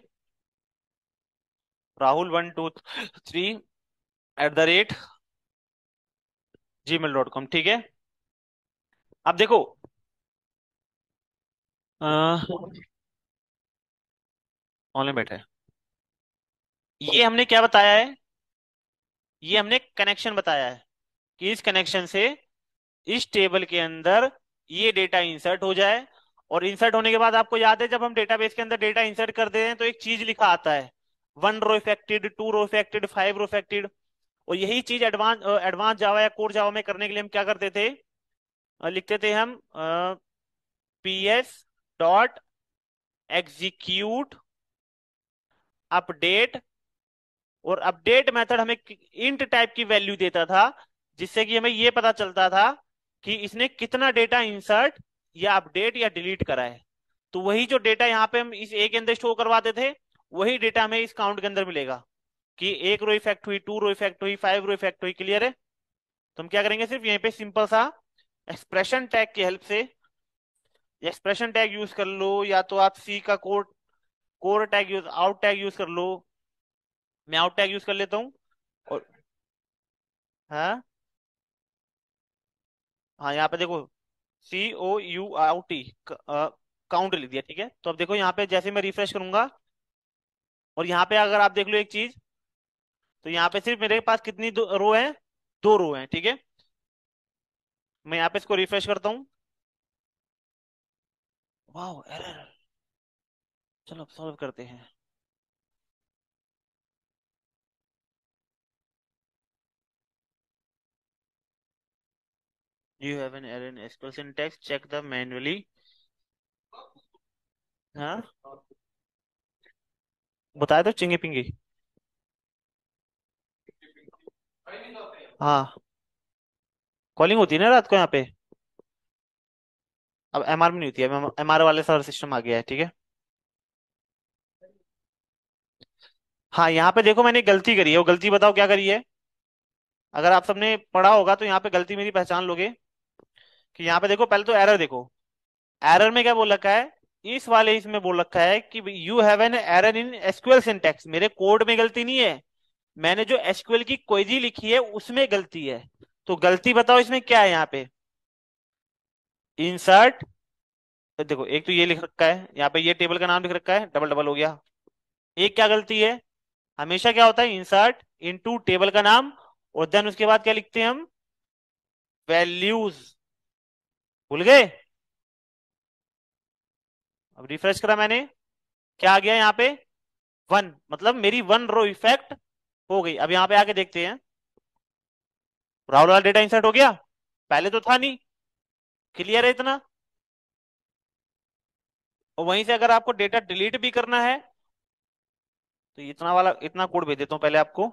Rahul one two three, at the rate ji mail dot com, ठीक है। अब देखो, ऑनलाइन बैठा है, ये हमने क्या बताया है, ये हमने कनेक्शन बताया है कि इस कनेक्शन से इस टेबल के अंदर ये डेटा इंसर्ट हो जाए। और इंसर्ट होने के बाद आपको याद है, जब हम डेटाबेस के अंदर डेटा इंसर्ट करते हैं तो एक चीज लिखा आता है, one row affected, two row affected, five row affected. और यही चीज एडवांस एडवांस जावा या कोर जावा में करने के लिए हम क्या करते थे, अ, लिखते थे हम P S dot execute update. और अपडेट मेथड हमें इंट टाइप की वैल्यू देता था, जिससे कि हमें ये पता चलता था कि इसने कितना डेटा इंसर्ट या अपडेट या डिलीट करा है। तो वही जो डेटा यहाँ पे हम इस ए के अंदर स्टोर करवाते थे, वही डेटा हमें इस काउंट के अंदर मिलेगा कि एक रो इफेक्ट हुई, टू रो इफेक्ट हुई, फाइव रो इफेक्ट हुई। क्लियर है? तो हम क्या करेंगे, सिर्फ यहीं पे सिंपल सा एक्सप्रेशन टैग की हेल्प से, एक्सप्रेशन टैग यूज कर लो, या तो आप सी का code core tag use, out tag use कर लो। मैं आउट टैग यूज कर लेता हूँ। और हाँ, हाँ यहाँ पे देखो, सी ओ यू आउ टी, काउंट लिख दिया, ठीक है। तो अब देखो यहाँ पे जैसे मैं रिफ्रेश करूंगा, और यहाँ पे अगर आप देख लो एक चीज, तो यहाँ पे सिर्फ मेरे पास कितनी रो है, दो रो है, ठीक है। मैं यहाँ पे इसको रिफ्रेश करता हूँ। वाह, एरर। चलो अब सॉल्व करते हैं। You have an error in SQL syntax, check the manually. हाँ, बताया तो चिंगी पिंगी। हाँ, कॉलिंग होती है ना रात को यहाँ पे। अब एमआर में नहीं होती है, एमआर वाले सर्वर सिस्टम आ गया है, ठीक है। हाँ, यहाँ पे देखो मैंने गलती करी है, वो गलती बताओ क्या करी है। अगर आप सबने पढ़ा होगा तो यहाँ पे गलती मेरी पहचान लोगे। कि यहाँ पे देखो, पहले तो एरर देखो। एरर में क्या बोल रखा है, इस वाले इसमें बोल रखा है कि you have an error in SQL syntax. मेरे कोड में गलती नहीं है, मैंने जो एसक्यूएल की क्वेरी लिखी है उसमें गलती है। तो गलती बताओ इसमें क्या है यहाँ पे। इंसर्ट, देखो एक तो ये लिख रखा है यहाँ पे, ये टेबल का नाम लिख रखा है, डबल डबल हो गया। एक क्या गलती है, हमेशा क्या होता है, इंसर्ट इनटू टेबल का नाम, और देन उसके बाद क्या लिखते हैं हम, वैल्यूज। भूल गए। अब रिफ्रेश करा मैंने, क्या आ गया यहाँ पे, वन, मतलब मेरी वन रो इफेक्ट हो गई। अब यहाँ पे आके देखते हैं, राहुल वाला डेटा इंसर्ट हो गया, पहले तो था नहीं। क्लियर है इतना। और वहीं से अगर आपको डेटा डिलीट भी करना है तो इतना वाला, इतना कोड भेज देता हूँ पहले आपको।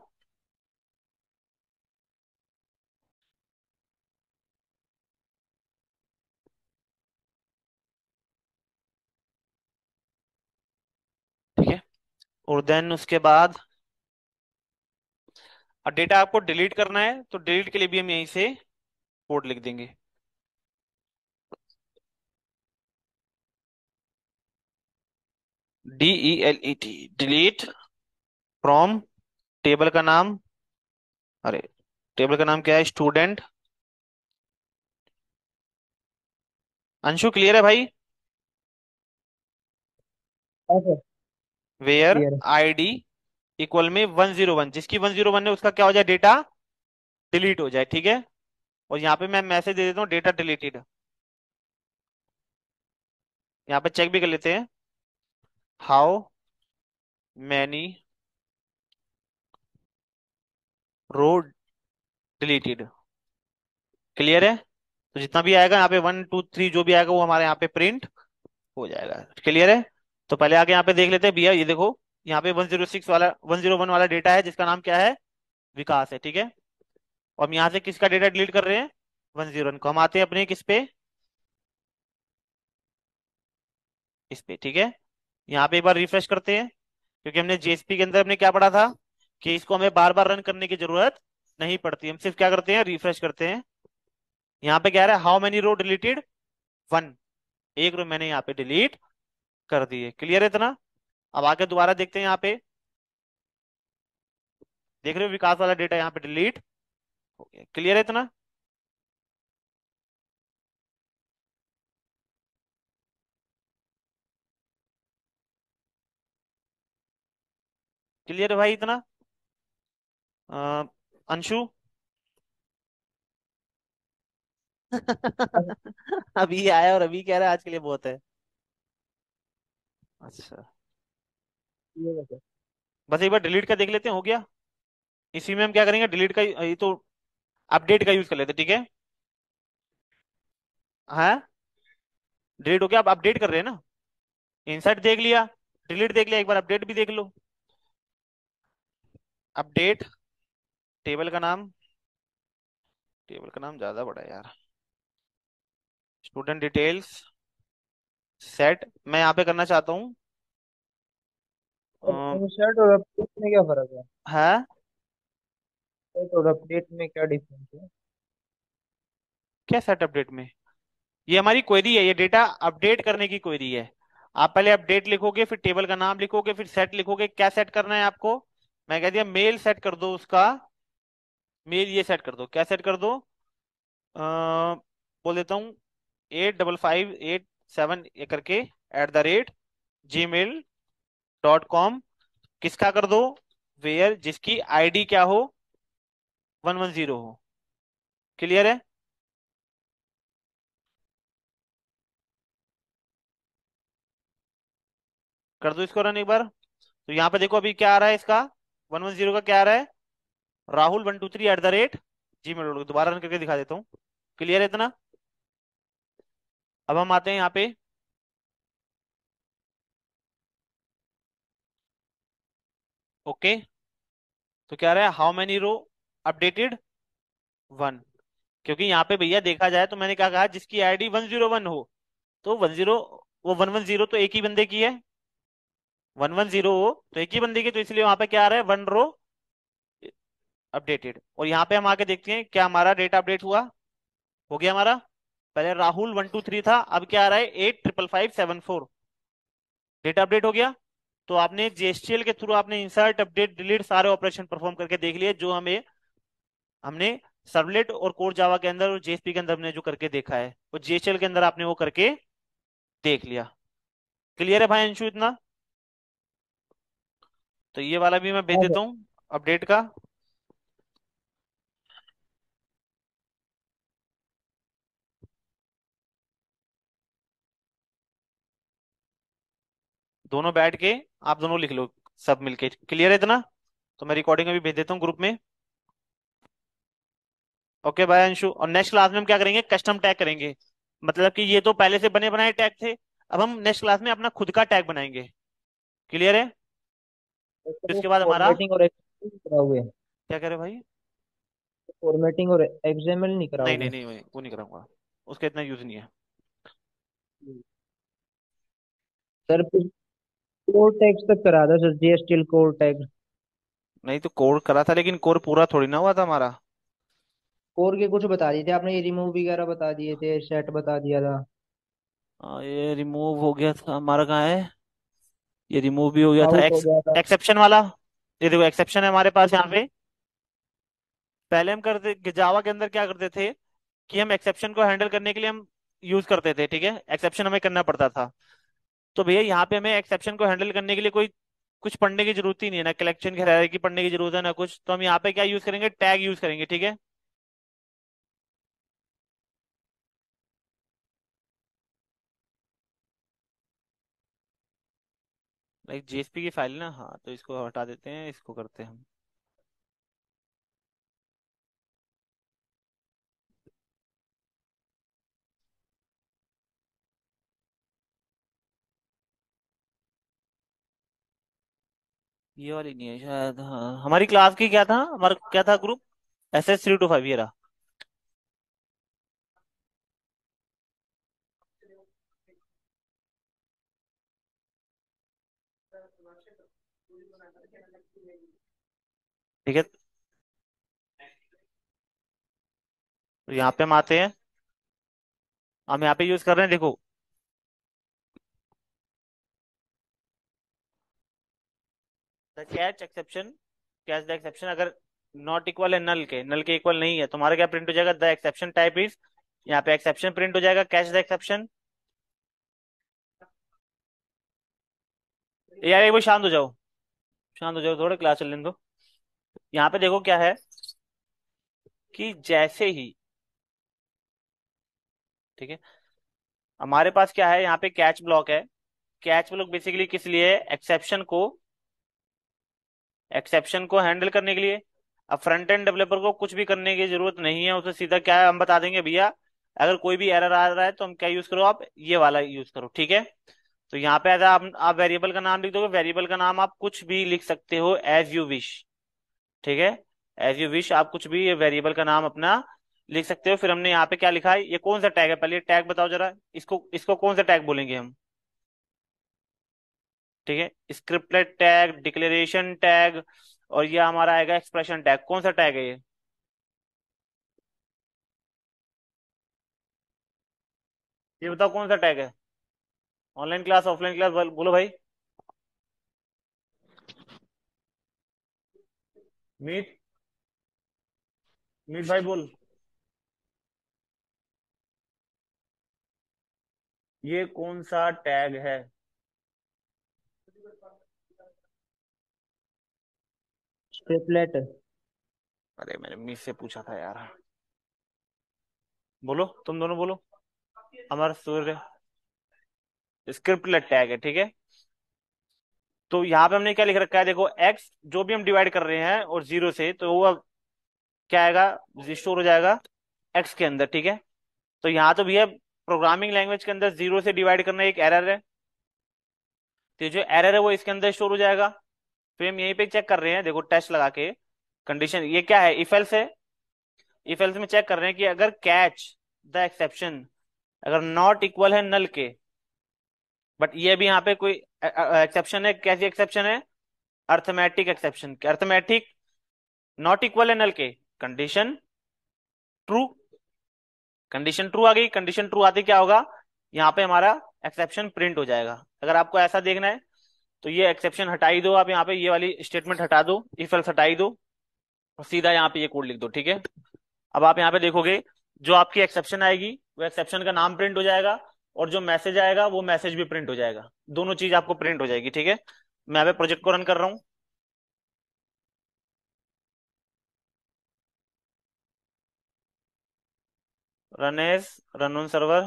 ठीक है, और देन उसके बाद और डेटा आपको डिलीट करना है तो डिलीट के लिए भी हम यहीं से कोड लिख देंगे। D E L E T, delete from table का नाम। अरे, टेबल का नाम क्या है, स्टूडेंट। अंशु क्लियर है भाई। हाँ सर। वेयर क्लियर है। आईडी इक्वल में वन जीरो वन, जिसकी वन जीरो वन है उसका क्या हो जाए, डेटा डिलीट हो जाए, ठीक है। और यहाँ पे मैं मैसेज दे देता हूँ, डेटा डिलीटेड। यहाँ पे चेक भी कर लेते हैं, how many row deleted. Clear है। तो जितना भी आएगा यहाँ पे, वन टू थ्री जो भी आएगा वो हमारे यहाँ पे प्रिंट हो जाएगा। क्लियर है। तो पहले आके यहाँ पे देख लेते हैं भैया, ये देखो यहाँ पे वन जीरो सिक्स वाला, वन जीरो वन वाला डेटा है जिसका नाम क्या है, विकास है, ठीक है। और हम यहाँ से किसका डेटा डिलीट कर रहे हैं, वन जीरो वन को। हम आते हैं अपने किस पे, इस पे, ठीक है। यहाँ पे एक बार रिफ्रेश करते हैं, क्योंकि हमने जेएसपी के अंदर हमने क्या पढ़ा था कि इसको हमें बार बार रन करने की जरूरत नहीं पड़ती, हम सिर्फ क्या करते हैं, रिफ्रेश करते हैं। यहाँ पे क्या रहा है, how many row deleted, one, एक रो मैंने यहाँ पे डिलीट कर दी है। क्लियर है इतना। अब आके दोबारा देखते हैं यहाँ पे, देख रहे हो विकास वाला डेटा यहाँ पे डिलीट हो गया। क्लियर है इतना। क्लियर है भाई इतना। अ, अंशु। हाँ सर। अभी आया और अभी कह रहा है आज के लिए बहुत है। अच्छा, क्लियर है सर। बस एक बार डिलीट का देख लेते हैं, हो गया। इसी में हम क्या करेंगे, डिलीट का, ये तो अपडेट का यूज कर लेते हैं, ठीक है। हाँ, डिलीट हो गया, अब अपडेट कर रहे हैं ना। इंसर्ट देख लिया, डिलीट देख लिया, एक बार अपडेट भी देख लो। अपडेट, टेबल का नाम, टेबल का नाम ज्यादा बड़ा है यार, स्टूडेंट डिटेल्स सेट, मैं यहाँ पे करना चाहता हूँ। अब अ, इंसर्ट और अपडेट में क्या फर्क है? है, इंसर्ट और अपडेट में क्या डिफरेंस है? क्या सेट अपडेट में, ये हमारी क्वेरी है, ये डेटा अपडेट करने की क्वेरी है। आप पहले अपडेट लिखोगे, फिर टेबल का नाम लिखोगे, फिर सेट लिखोगे। क्या सेट करना है आपको, मैं कह दिया मेल सेट कर दो उसका, मेल ये सेट कर दो, क्या सेट कर दो, अ, बोल देता हूँ at double five eight seven ये करके at the rate ji mail dot com. किसका कर दो, वेयर जिसकी आईडी क्या हो, वन वन जीरो हो। क्लियर है। कर दो इसको रन एक बार। तो यहाँ पे देखो अभी क्या आ रहा है इसका, वन वन जीरो का क्या आ रहा है, Rahul one two three at the rate ji mail dot. दोबारा रन करके दिखा देता हूँ। क्लियर है इतना? अब हम आते हैं यहाँ पे। ओके, तो क्या रहा है, how many row updated, one. क्योंकि यहाँ पे भैया देखा जाए तो मैंने क्या कहा, जिसकी आईडी वन जीरो वन हो, तो वन जीरो, वो वन वन जीरो तो एक ही बंदे की है, वन वन जीरो हो तो एक ही बंदे की, तो इसलिए वहां पे क्या आ रहा है, वन रो अपडेटेड। और यहाँ पे हम आके देखते हैं क्या हमारा डेटा अपडेट हुआ, हो गया हमारा। पहले राहुल वन टू थ्री था, अब क्या आ रहा है, at triple five seven four, data update हो गया। तो आपने जेएसटीएल के थ्रू आपने इंसर्ट अपडेट डिलीट सारे ऑपरेशन परफॉर्म करके देख लिए, जो हमें हमने सर्वलेट और कोर जावा के अंदर और जेएसपी के अंदर हमने जो करके देखा है, वो जेएसटीएल के अंदर आपने वो करके देख लिया। क्लियर है भाई अंशु इतना? तो ये वाला भी मैं भेज हाँ देता सर। हूँ अपडेट का। दोनों बैठ के आप दोनों लिख लो, सब मिलके। क्लियर है इतना? तो मैं रिकॉर्डिंग अभी भेज देता हूँ ग्रुप में। Okay bye Anshu. और नेक्स्ट क्लास में हम क्या करेंगे, कस्टम टैग करेंगे। मतलब कि ये तो पहले से बने बनाए टैग थे, अब हम नेक्स्ट क्लास में अपना खुद का टैग बनाएंगे। क्लियर है? तो तो सर वो इसके बाद हमारा, फॉर्मेटिंग और एक्सएमएल नहीं कराओगे? क्या कह रहे भाई? फॉर्मेटिंग और एक्सएमएल नहीं नहीं नहीं कराओगे? नहीं, वो नहीं कराऊंगा, उसका इतना यूज नहीं है। सर फिर कोर टैग्स तक करा दो सर, जीएसटीएल कोर टैग। नहीं तो कोड करा था, लेकिन कोड पूरा थोड़ी ना हुआ था हमारा। कोर के कुछ बता दिए थे आपने, ये रिमूव वगैरह बता दिए थे, सेट बता दिया था। आ, ये रिमूव हो गया था हमारा, कहाँ है, ये रिमूव भी हो गया था, आउट हो एक्स गया था। एक्सेप्शन वाला। ये देखो एक्सेप्शन है हमारे पास यहाँ पे। पहले हम करते जावा के अंदर क्या करते थे, कि हम एक्सेप्शन को हैंडल करने के लिए हम यूज करते थे, ठीक है, एक्सेप्शन हमें करना पड़ता था। तो भैया यहाँ पे हमें एक्सेप्शन को हैंडल करने के लिए कोई कुछ पढ़ने की जरूरत ही नहीं है, ना कलेक्शन की की पढ़ने की जरूरत है ना कुछ। तो हम यहाँ पे क्या यूज करेंगे, टैग यूज करेंगे, ठीक है। लाइक जेएसपी की फाइल ना, हाँ, तो इसको हटा देते हैं, इसको करते हैं हम। ये वाली नहीं है शायद, हाँ, हमारी क्लास की क्या था, हमारा क्या था group, S S three two five, ये रहा। ठीक है, तो यहाँ पे हम आते हैं, हम यहाँ पे यूज कर रहे हैं, देखो, the catch exception, catch the exception अगर नॉट इक्वल है नल के, नल के इक्वल नहीं है, तो हमारा क्या प्रिंट हो जाएगा, द एक्सेप्शन टाइप इज, यहाँ पे एक्सेप्शन प्रिंट हो जाएगा, कैच द एक्सेप्शन। यार एक बार शांत हो जाओ, शांत हो जाओ थोड़ा, क्लास चलने दो। यहाँ पे देखो क्या है, कि जैसे ही, ठीक है, हमारे पास क्या है, यहाँ पे कैच ब्लॉक है। कैच ब्लॉक बेसिकली किस लिए है, एक्सेप्शन को, एक्सेप्शन को हैंडल करने के लिए। अब फ्रंट एंड डेवलपर को कुछ भी करने की जरूरत नहीं है, उसे सीधा क्या है, हम बता देंगे भैया, अगर कोई भी एरर आ रहा है तो हम क्या यूज करो, आप ये वाला यूज करो, ठीक है। तो यहाँ पे अगर आप आप वेरिएबल का नाम लिख दोगे, वेरिएबल का नाम आप कुछ भी लिख सकते हो एज यू विश, ठीक है, एज यू विश, आप कुछ भी ये वेरिएबल का नाम अपना लिख सकते हो। फिर हमने यहाँ पे क्या लिखा है, ये कौन सा टैग है, पहले टैग बताओ जरा, इसको इसको कौन सा टैग बोलेंगे हम, ठीक है, स्क्रिप्टलेट टैग, डिक्लेरेशन टैग, और ये हमारा आएगा एक्सप्रेशन टैग। कौन सा टैग है ये, ये बताओ कौन सा टैग है। ऑनलाइन क्लास ऑफलाइन क्लास, बोलो भाई। मीत, मीत भाई बोल, ये कौन सा टैग है। स्ट्रिपलेट। अरे मैंने मीत से पूछा था यार, बोलो तुम दोनों बोलो। हमारा सूर्य स्क्रिप्टलेट टैग है, ठीक है। तो यहाँ पे हमने क्या लिख रखा है, देखो एक्स जो भी हम डिवाइड कर रहे हैं और जीरो से, तो वो अब क्या आएगा, स्टोर हो जाएगा, एक्स के अंदर, ठीक है। तो यहाँ तो भैया प्रोग्रामिंग लैंग्वेज के अंदर जीरो से डिवाइड करना एक एरर है, तो ये जो एरर है वो इसके अंदर स्टोर हो जाएगा। फिर हम यहीं पे चेक कर रहे हैं, देखो टेस्ट लगा के कंडीशन, ये क्या है, इफ एल्स है। इफ एल्स में चेक कर रहे हैं कि अगर कैच द एक्सेप्शन अगर नॉट इक्वल है नल के, बट ये भी यहाँ पे कोई एक्सेप्शन है, कैसी एक्सेप्शन है, arithmetic exception. Arithmetic not equal है नल के, कंडीशन ट्रू। कंडीशन ट्रू आ गई, कंडीशन ट्रू आते क्या होगा, यहाँ पे हमारा एक्सेप्शन प्रिंट हो जाएगा। अगर आपको ऐसा देखना है तो ये एक्सेप्शन हटाई दो, आप यहाँ पे ये वाली स्टेटमेंट हटा दो, इफ एल्स हटाई दो, और सीधा यहाँ पे ये कोड लिख दो, ठीक है। अब आप यहाँ पे देखोगे जो आपकी एक्सेप्शन आएगी वो एक्सेप्शन का नाम प्रिंट हो जाएगा, और जो मैसेज आएगा वो मैसेज भी प्रिंट हो जाएगा, दोनों चीज आपको प्रिंट हो जाएगी, ठीक है। मैं यहाँ पे प्रोजेक्ट को रन कर रहा हूँ। Run as run on server.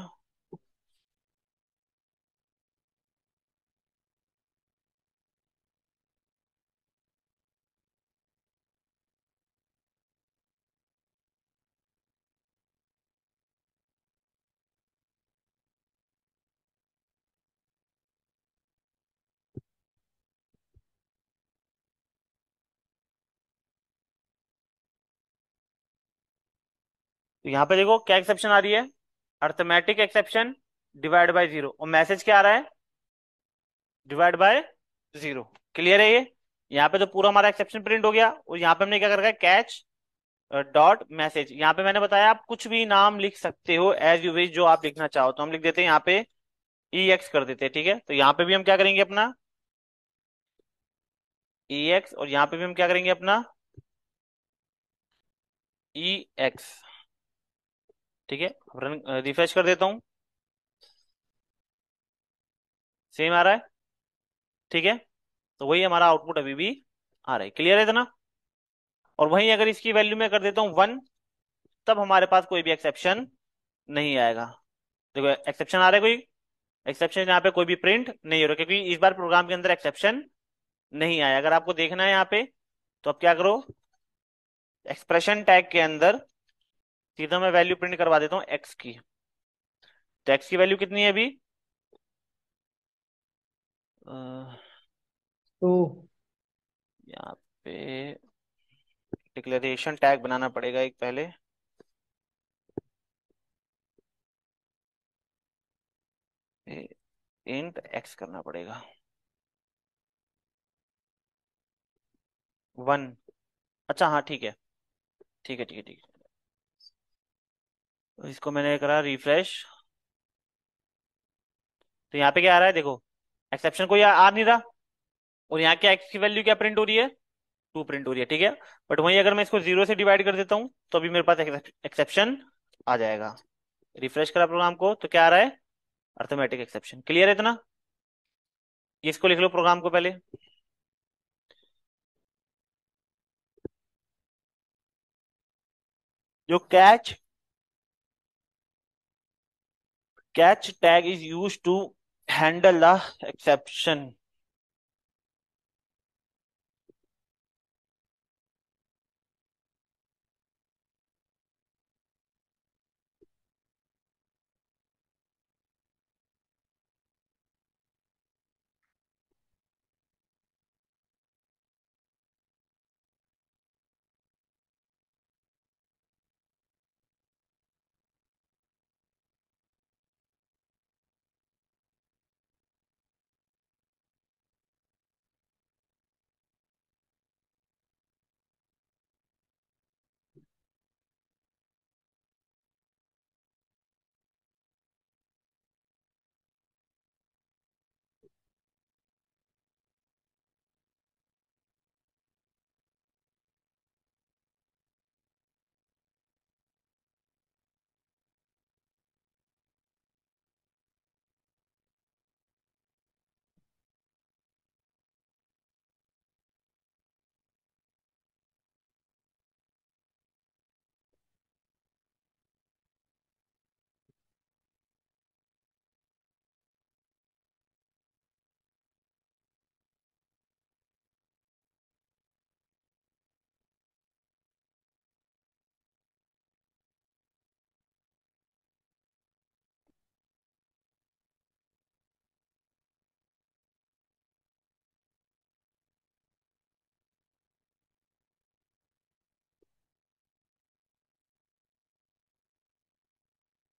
तो यहाँ पे देखो क्या एक्सेप्शन आ रही है, arithmetic exception divide by zero, और मैसेज क्या आ रहा है, डिवाइड बाय जीरो। क्लियर है ये। यहाँ पे तो पूरा हमारा एक्सेप्शन प्रिंट हो गया, और यहाँ पे हमने क्या कर रखा है, कैच डॉट मैसेज। यहाँ पे मैंने बताया आप कुछ भी नाम लिख सकते हो एज यू विश, जो आप लिखना चाहो। तो हम लिख देते हैं यहाँ पे ई एक्स कर देते हैं, ठीक है। तो यहाँ पे भी हम क्या करेंगे अपना ई एक्स, और यहाँ पे भी हम क्या करेंगे अपना ई एक्स, ठीक है। रन रिफ्रेश कर देता हूँ, सेम आ रहा है, ठीक है। तो वही हमारा आउटपुट अभी भी आ रहा है। क्लियर है इतना। और वहीं अगर इसकी वैल्यू में कर देता हूँ वन, तब हमारे पास कोई भी एक्सेप्शन नहीं आएगा। देखो एक्सेप्शन आ रहा है कोई, एक्सेप्शन यहाँ पे कोई भी प्रिंट नहीं हो रहा, क्योंकि इस बार प्रोग्राम के अंदर एक्सेप्शन नहीं आया। अगर आपको देखना है यहाँ पे तो आप क्या करो, एक्सप्रेशन टैग के अंदर सीधा मैं वैल्यू प्रिंट करवा देता हूँ एक्स की। तो एक्स की वैल्यू कितनी है अभी, अ, टू। यहाँ पे डिक्लेरेशन टैग बनाना पड़ेगा एक पहले। इंट एक्स करना पड़ेगा, वन। अच्छा हाँ ठीक है, ठीक है ठीक है ठीक है। तो इसको मैंने करा रिफ्रेश, तो यहाँ पे क्या आ रहा है देखो, एक्सेप्शन कोई आ, आ नहीं रहा, और यहाँ क्या एक्स की वैल्यू क्या प्रिंट हो रही है, टू प्रिंट हो रही है, ठीक है। बट वहीं अगर मैं इसको जीरो से डिवाइड कर देता हूँ तो अभी मेरे पास एक्सेप्शन आ जाएगा। रिफ्रेश करा प्रोग्राम को तो क्या आ रहा है, अर्थमेटिक एक्सेप्शन। क्लियर है इतना। इसको लिख लो प्रोग्राम को पहले, जो catch catch tag is use to handle the exception.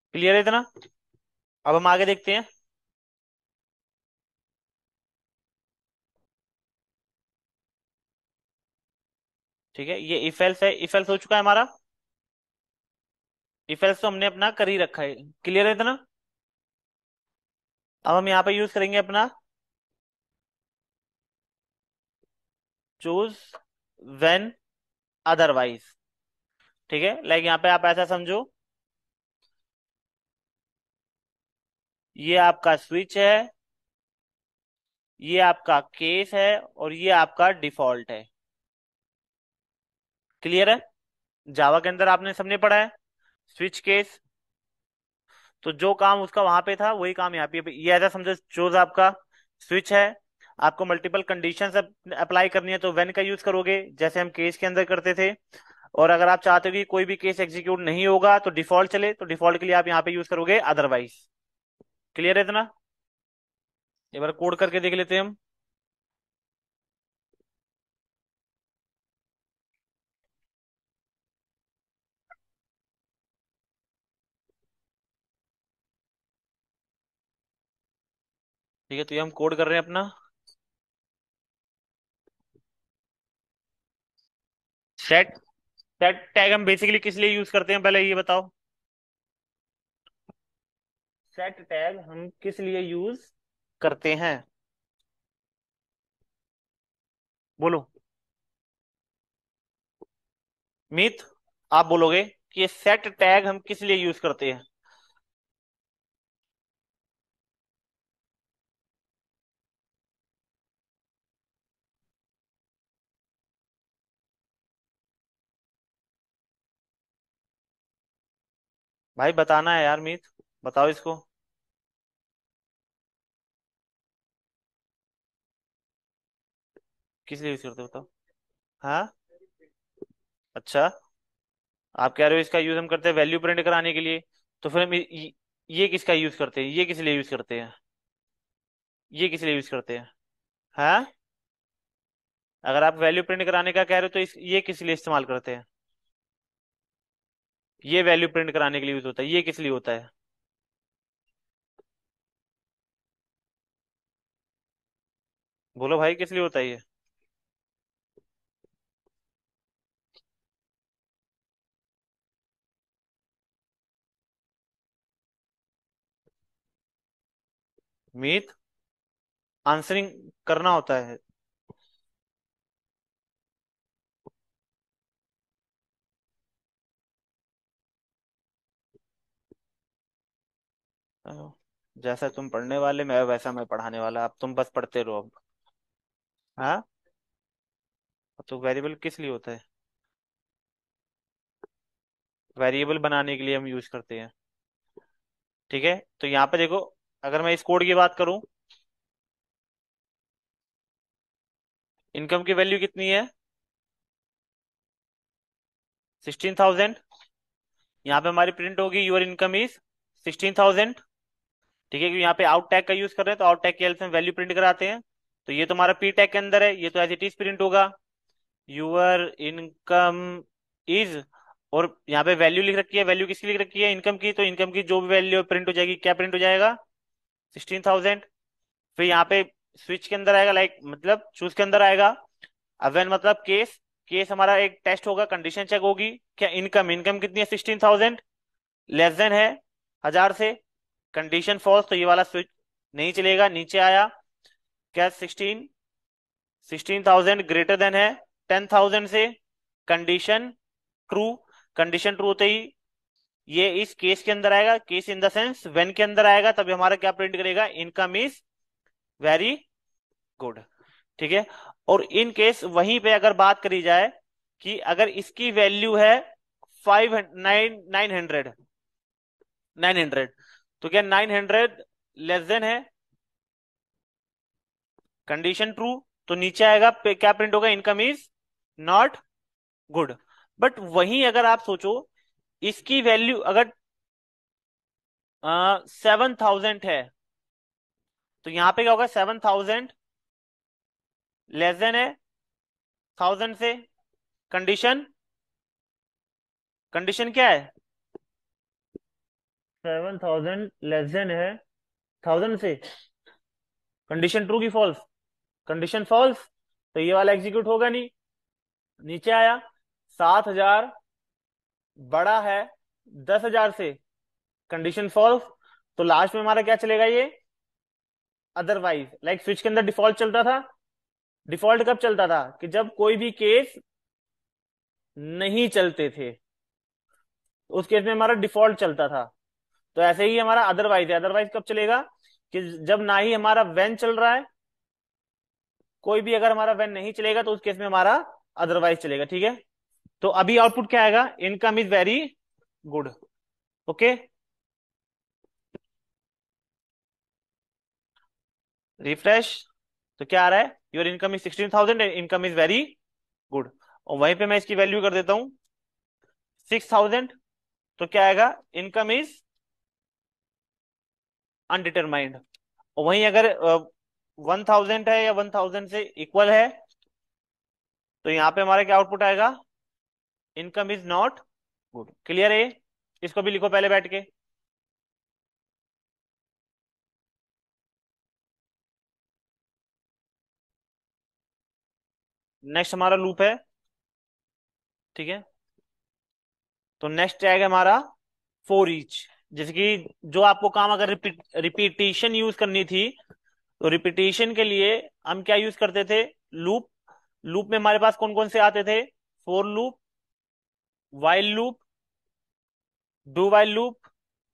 Clear है इतना? अब हम आगे देखते हैं। ठीक है, ये इफ एल्स है, इफ एल्स हो चुका है हमारा। इफ एल्स तो हमने अपना कर ही रखा है। क्लियर है इतना? अब हम यहाँ पे यूज करेंगे अपना चूज व्हेन अदरवाइज। ठीक है, लाइक यहाँ पे आप ऐसा समझो, ये आपका स्विच है, ये आपका केस है, और ये आपका डिफॉल्ट है। क्लियर है? जावा के अंदर आपने सबने पढ़ा है स्विच केस, तो जो काम उसका वहां पे था वही काम यहाँ पे। ये ऐसा समझो, चूज आपका स्विच है, आपको मल्टीपल कंडीशंस अप्लाई करनी है तो व्हेन का यूज करोगे, जैसे हम केस के अंदर करते थे। और अगर आप चाहते हो कि कोई भी केस एग्जीक्यूट नहीं होगा तो डिफॉल्ट चले, तो डिफॉल्ट के लिए आप यहाँ पे यूज करोगे अदरवाइज। क्लियर है इतना? एक बार कोड करके देख लेते हैं हम। ठीक है, तो ये हम कोड कर रहे हैं अपना सेट। सेट टैग हम बेसिकली किस लिए यूज करते हैं, पहले ये बताओ। सेट टैग हम किस लिए यूज करते हैं, बोलो। मीत, आप बोलोगे कि ये सेट टैग हम किस लिए यूज करते हैं। भाई बताना है यार मीत, बताओ इसको। किस लिए यूज करते हो बताओ। हाँ, अच्छा, आप कह रहे हो इसका यूज हम करते हैं वैल्यू प्रिंट कराने के लिए, तो फिर हम ये, ये किसका यूज करते हैं, ये किस लिए यूज करते हैं, ये किस लिए यूज करते हैं। हाँ, अगर आप वैल्यू प्रिंट कराने का कह रहे हो तो इस ये किस लिए इस्तेमाल करते हैं। ये वैल्यू प्रिंट कराने के लिए यूज होता है, ये किस लिए होता है। बोलो भाई, किस लिए होता है ये। मीत, आंसरिंग करना होता है। अ, जैसा तुम पढ़ने वाले मैं वैसा मैं पढ़ाने वाला, अब तुम बस पढ़ते रहो अब। हाँ, तो वेरिएबल किस लिए होता है, वेरिएबल बनाने के लिए हम यूज करते हैं। ठीक है, तो यहाँ पे देखो, अगर मैं इस कोड की बात करूं, इनकम की वैल्यू कितनी है, सिक्सटीन थाउजेंड। यहाँ पे हमारी प्रिंट होगी your income is sixteen thousand. ठीक है, क्योंकि यहाँ पे आउट टैग का यूज कर रहे हैं तो आउट टैग के हेल्प से हम वैल्यू प्रिंट कराते हैं। तो ये तो हमारा पी टैग के अंदर है, ये तो एज इट इज प्रिंट होगा, यूर इनकम इज। और यहाँ पे वैल्यू लिख रखी है, वैल्यू किसकी लिख रखी है, इनकम की, तो इनकम की जो भी वैल्यू प्रिंट हो जाएगी, क्या प्रिंट हो जाएगा, सिक्सटीन थाउजेंड। फिर यहाँ पे स्विच के अंदर आएगा, लाइक मतलब चूज के अंदर आएगा। अब व्हेन मतलब केस, केस हमारा एक टेस्ट होगा, कंडीशन चेक होगी, क्या इनकम, इनकम कितनी है, सिक्सटीन थाउजेंड, लेस देन है हजार से। कंडीशन फॉल्स, तो ये वाला स्विच नहीं चलेगा, नीचे आया, क्या sixteen, sixteen thousand greater than है टेन थाउजेंड से। कंडीशन ट्रू, कंडीशन ट्रू होते ही ये इस केस के अंदर आएगा, case in the sense when के अंदर आएगा, तभी हमारा क्या प्रिंट करेगा, इनकम इज वेरी गुड। ठीक है, और इन केस वहीं पे अगर बात करी जाए कि अगर इसकी वैल्यू है five nine nine hundred, nine hundred, तो क्या नाइन हंड्रेड लेस देन है, कंडीशन ट्रू, तो नीचे आएगा पे- क्या प्रिंट होगा, income is not good. But वहीं अगर आप सोचो, इसकी वैल्यू अगर सेवन थाउजेंड है, तो यहां पे क्या होगा, सेवन थाउजेंड लेस देन है थाउजेंड से। कंडीशन, कंडीशन क्या है, सेवन थाउजेंड लेस देन है थाउजेंड से, कंडीशन ट्रू की फॉल्स, कंडीशन फॉल्स, तो ये वाला एग्जीक्यूट होगा नहीं। नीचे आया, सात हजार बड़ा है दस हजार से, कंडीशन फॉल्स, तो लास्ट में हमारा क्या चलेगा, ये अदरवाइज। लाइक स्विच के अंदर डिफॉल्ट चलता था, डिफॉल्ट कब चलता था कि जब कोई भी केस नहीं चलते थे, उस केस में हमारा डिफॉल्ट चलता था। तो ऐसे ही हमारा अदरवाइज है, अदरवाइज कब चलेगा कि जब ना ही हमारा वेन चल रहा है, कोई भी अगर हमारा वेन नहीं चलेगा तो उस केस में हमारा अदरवाइज चलेगा। ठीक है, तो अभी आउटपुट क्या आएगा, income is very good. Okay, refresh, तो क्या आ रहा है, your income is sixteen thousand, income is very good. और वहीं पे मैं इसकी वैल्यू कर देता हूं सिक्स थाउजेंड, तो क्या आएगा, इनकम इज अनडिटरमाइंड। और वहीं अगर वन थाउजेंड है या वन थाउजेंड से इक्वल है, तो यहां पे हमारा क्या आउटपुट आएगा, income is not good. Clear है, इसको भी लिखो पहले बैठ के। नेक्स्ट हमारा लूप है, ठीक है, तो नेक्स्ट आएगा हमारा फोर ईच। जैसे कि जो आपको काम अगर रिपीट रिपीटेशन यूज करनी थी, तो रिपीटेशन के लिए हम क्या यूज करते थे, लूप। लूप में हमारे पास कौन कौन से आते थे, for loop, while loop, do while loop.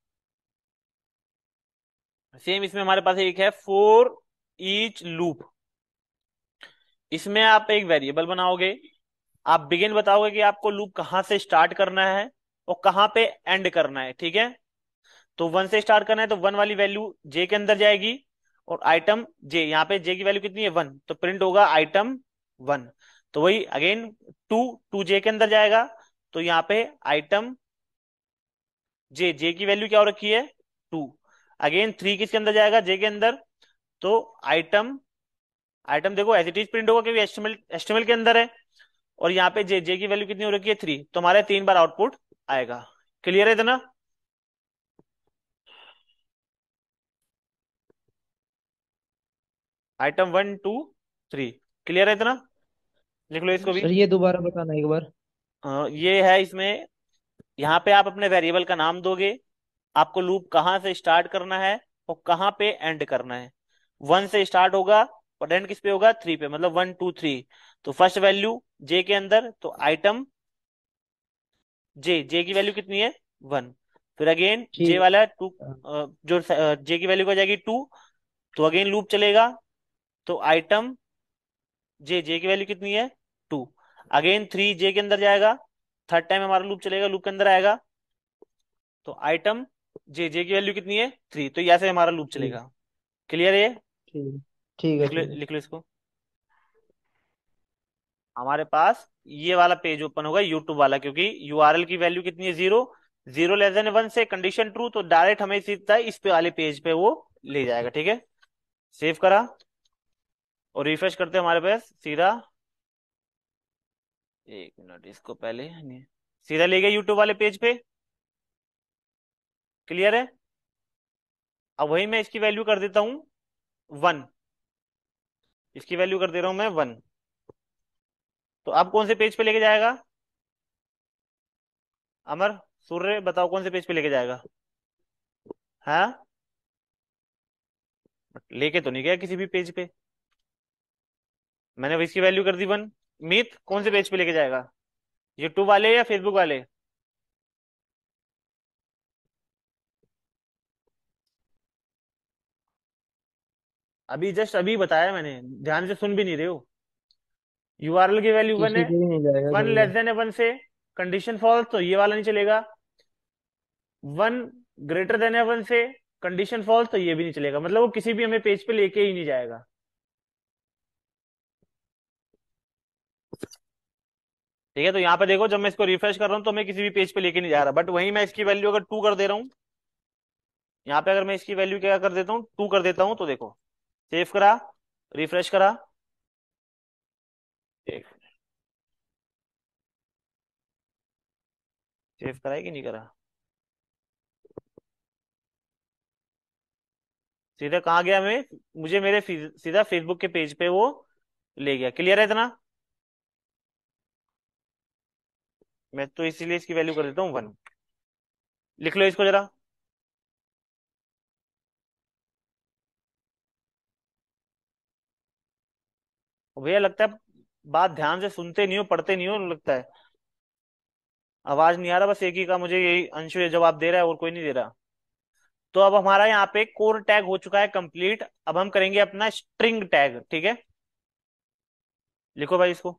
Same इसमें हमारे पास एक है फोर ईच लूप। इसमें आप एक वेरिएबल बनाओगे, आप बिगिन बताओगे कि आपको लूप कहां से स्टार्ट करना है और कहां पे एंड करना है। ठीक है, तो वन से स्टार्ट करना है तो वन वाली वैल्यू जे के अंदर जाएगी, और आइटम जे, यहाँ पे जे की वैल्यू कितनी है, वन, तो प्रिंट होगा आइटम वन। तो वही अगेन टू, टू जे के अंदर जाएगा, तो यहाँ पे आइटम जे, जे की वैल्यू क्या हो रखी है, टू। अगेन थ्री किसके अंदर जाएगा, जे के अंदर, तो आइटम, आइटम देखो एज इट इज प्रिंट होगा क्योंकि एचटीएमएल एचटीएमएल के अंदर है। और यहाँ पे जे, जे की वैल्यू कितनी हो रखी है, थ्री, तो हमारे तीन बार आउटपुट आएगा। क्लियर है इतना, item one two three, clear है इतना, लिख लो इसको भी। सर ये दोबारा बताना एक बार। अ, ये है इसमें, यहाँ पे आप अपने वेरिएबल का नाम दोगे, आपको लूप कहाँ से स्टार्ट करना है और कहाँ पे एंड करना है। वन से स्टार्ट होगा और एंड किस पे होगा, थ्री पे, मतलब वन टू थ्री। तो फर्स्ट वैल्यू जे के अंदर, तो आइटम जे, जे की वैल्यू कितनी है, वन। फिर अगेन जे ठीक। वाला टू, हाँ, जो जे की वैल्यू हो जाएगी टू, तो अगेन लूप चलेगा, तो आइटम जे, जे की वैल्यू कितनी है, टू। अगेन थ्री जे के अंदर जाएगा, थर्ड टाइम हमारा लूप चलेगा, लूप के अंदर आएगा, तो आइटम जे, जे की वैल्यू कितनी है, थ्री। तो ऐसे हमारा लूप ठीक। चलेगा। क्लियर है, ठीक। ठीक है। लिख लो, ठीक है। लिख लो इसको। हमारे पास ये वाला पेज ओपन होगा यूट्यूब वाला, क्योंकि यूआरएल की वैल्यू कितनी है, zero, zero less than one से कंडीशन ट्रू, तो डायरेक्ट हमें सीधा इस पे वाले पेज पे वो ले जाएगा। ठीक है, सेव करा और रिफ्रेश करते हैं, हमारे पास सीधा, एक मिनट इसको पहले नहीं, सीधा ले गया यूट्यूब वाले पेज पे। क्लियर है, अब वही मैं इसकी वैल्यू कर देता हूं वन, इसकी वैल्यू कर दे रहा हूं मैं वन। तो अब कौन से पेज पे लेके जाएगा, अमर, सूर्य, बताओ कौन से पेज पे लेके जाएगा। हाँ, लेके तो नहीं गया किसी भी पेज पे, मैंने इसकी वैल्यू कर दी वन। मीत कौन से पेज पे लेके जाएगा, यूट्यूब वाले या फेसबुक वाले। अभी जस्ट अभी बताया मैंने, ध्यान से सुन भी नहीं रहे हो। यूआरएल की वैल्यू वन है, किसी पे भी नहीं जाएगा वन सर लेस ये। देन है वन से, कंडीशन फॉल्स, तो ये वाला नहीं चलेगा। वन ग्रेटर देन है वन से, कंडीशन फॉल्स, तो ये भी नहीं चलेगा। मतलब वो किसी भी हमें पेज पे लेके ही नहीं जाएगा। ठीक है, तो यहाँ पे देखो जब मैं इसको रिफ्रेश कर रहा हूँ तो मैं किसी भी पेज पे लेके नहीं जा रहा, बट वहीं मैं इसकी वैल्यू अगर टू कर दे रहा हूँ, यहाँ पे अगर मैं इसकी वैल्यू क्या कर देता हूँ, टू कर देता हूँ, तो देखो सेव करा, रिफ्रेश करा, एक सेव करा है कि नहीं करा, सीधा कहाँ गया? मैं मुझे मेरे फी- सीधा फेसबुक के पेज पे वो ले गया। क्लियर है इतना? मैं तो इसीलिए इसकी वैल्यू कर देता हूँ वन। लिख लो इसको जरा। भैया लगता है बात ध्यान से सुनते नहीं हो, पढ़ते नहीं हो लगता है। आवाज नहीं आ रहा, बस एक ही का मुझे यही अंशु ये जवाब दे रहा है और कोई नहीं दे रहा। तो अब हमारा यहाँ पे कोर टैग हो चुका है कंप्लीट। अब हम करेंगे अपना स्ट्रिंग टैग। ठीक है, लिखो भाई इसको।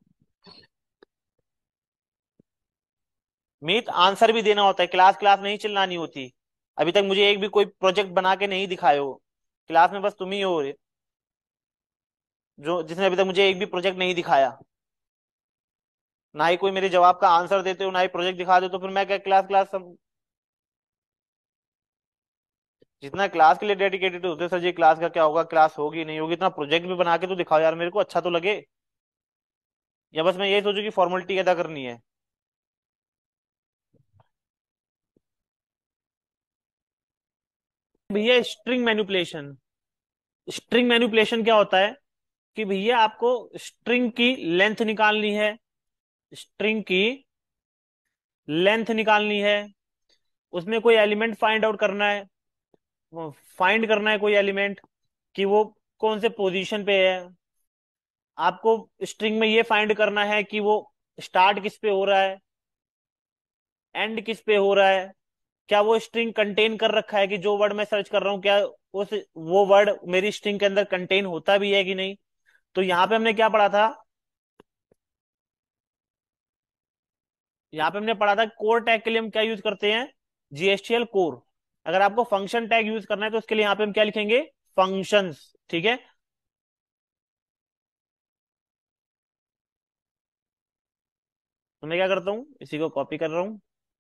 मीत आंसर भी देना होता है, क्लास क्लास नहीं चिल्लानी होती। अभी तक मुझे एक भी कोई प्रोजेक्ट बना के नहीं दिखाए हो। क्लास में बस तुम ही हो जो जिसने अभी तक मुझे एक भी प्रोजेक्ट नहीं दिखाया। ना ही कोई मेरे जवाब का आंसर देते हो, ना ही प्रोजेक्ट दिखा दो, तो फिर मैं क्या क्लास क्लास सब। जितना क्लास के लिए डेडिकेटेड होते सर जी, क्लास का क्या होगा, क्लास होगी नहीं होगी, इतना प्रोजेक्ट भी बना के तो दिखाओ यार, मेरे को अच्छा तो लगे। या बस मैं यही सोचू कि फॉर्मेलिटी अदा करनी है। भैया स्ट्रिंग मैनिपुलेशन। स्ट्रिंग मैनिपुलेशन क्या होता है कि भैया आपको स्ट्रिंग की लेंथ निकालनी है। स्ट्रिंग की लेंथ निकालनी है। उसमें कोई एलिमेंट फाइंड आउट करना है। फाइंड करना है कोई एलिमेंट कि वो कौन से पोजीशन पे है। आपको स्ट्रिंग में ये फाइंड करना है कि वो स्टार्ट किस पे हो रहा है, एंड किस पे हो रहा है। क्या वो स्ट्रिंग कंटेन कर रखा है कि जो वर्ड मैं सर्च कर रहा हूँ, क्या उस वो वर्ड मेरी स्ट्रिंग के अंदर कंटेन होता भी है कि नहीं। तो यहाँ पे हमने क्या पढ़ा था? यहाँ पे हमने पढ़ा था कोर टैग के लिए हम क्या यूज करते हैं? GSTL core. अगर आपको फंक्शन टैग यूज करना है तो उसके लिए यहाँ पे हम क्या लिखेंगे? फंक्शंस। ठीक है, तो मैं क्या करता हूँ, इसी को कॉपी कर रहा हूँ।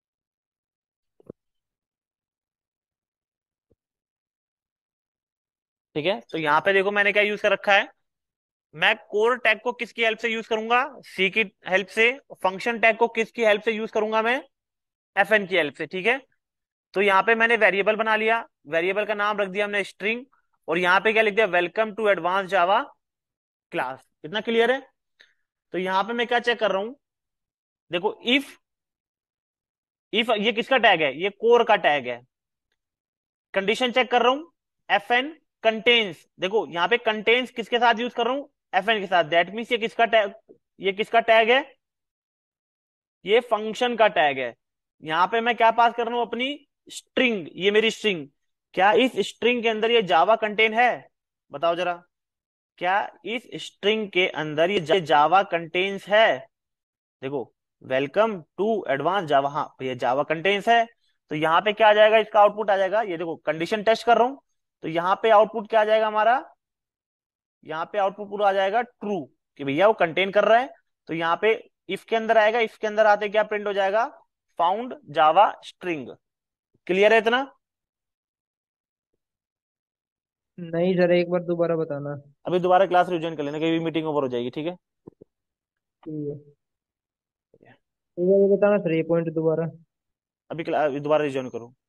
ठीक है, तो यहाँ पे देखो मैंने क्या यूज कर रखा है। मैं कोर टैग को किसकी हेल्प से यूज करूंगा? सी की हेल्प से। फंक्शन टैग को किसकी हेल्प से यूज करूंगा मैं? एफएन की हेल्प से। ठीक है, तो यहाँ पे मैंने वेरिएबल बना लिया। वेरिएबल का नाम रख दिया हमने स्ट्रिंग। और यहाँ पे क्या लिख दिया? Welcome to advance Java class. इतना क्लियर है? तो यहाँ पे मैं क्या चेक कर रहा हूं, देखो इफ। इफ ये किसका टैग है? ये कोर का टैग है। कंडीशन चेक कर रहा हूं, एफ एन कंटेन्स। देखो यहाँ पे कंटेन्स किसके साथ यूज कर रहा हूं? एफ एन के साथ। दैट मीन्स ये किसका टैग? ये किसका टैग है? ये फंक्शन का टैग है। यहाँ पे मैं क्या पास कर रहा हूं? अपनी स्ट्रिंग। ये मेरी स्ट्रिंग। क्या इस स्ट्रिंग के अंदर ये जावा कंटेन है? बताओ जरा। क्या इस स्ट्रिंग के अंदर ये जावा कंटेन्स है? देखो, वेलकम टू एडवांस जावा, हाँ ये जावा कंटेन्स है। तो यहाँ पे क्या आ जाएगा? इसका आउटपुट आ जाएगा, ये देखो कंडीशन टेस्ट कर रहा हूं। तो यहाँ पे आउटपुट क्या आ जाएगा हमारा? यहाँ पे आउटपुट पूरा आ जाएगा ट्रू, कि भैया वो कंटेन कर रहा है। तो यहाँ पे इफ के अंदर आएगा, इफ के अंदर आते क्या प्रिंट हो जाएगा? फाउंड जावा स्ट्रिंग। क्लियर है इतना? नहीं सर, एक बार दोबारा बताना। अभी दोबारा क्लास रिज्वाइन कर लेना, कभी मीटिंग ओवर हो जाएगी। ठीक है, ठीक है। एक बार ये बताना सर, ये पॉइंट दोबारा। अभी क्ला- दोबारा रिज्वाइन करो।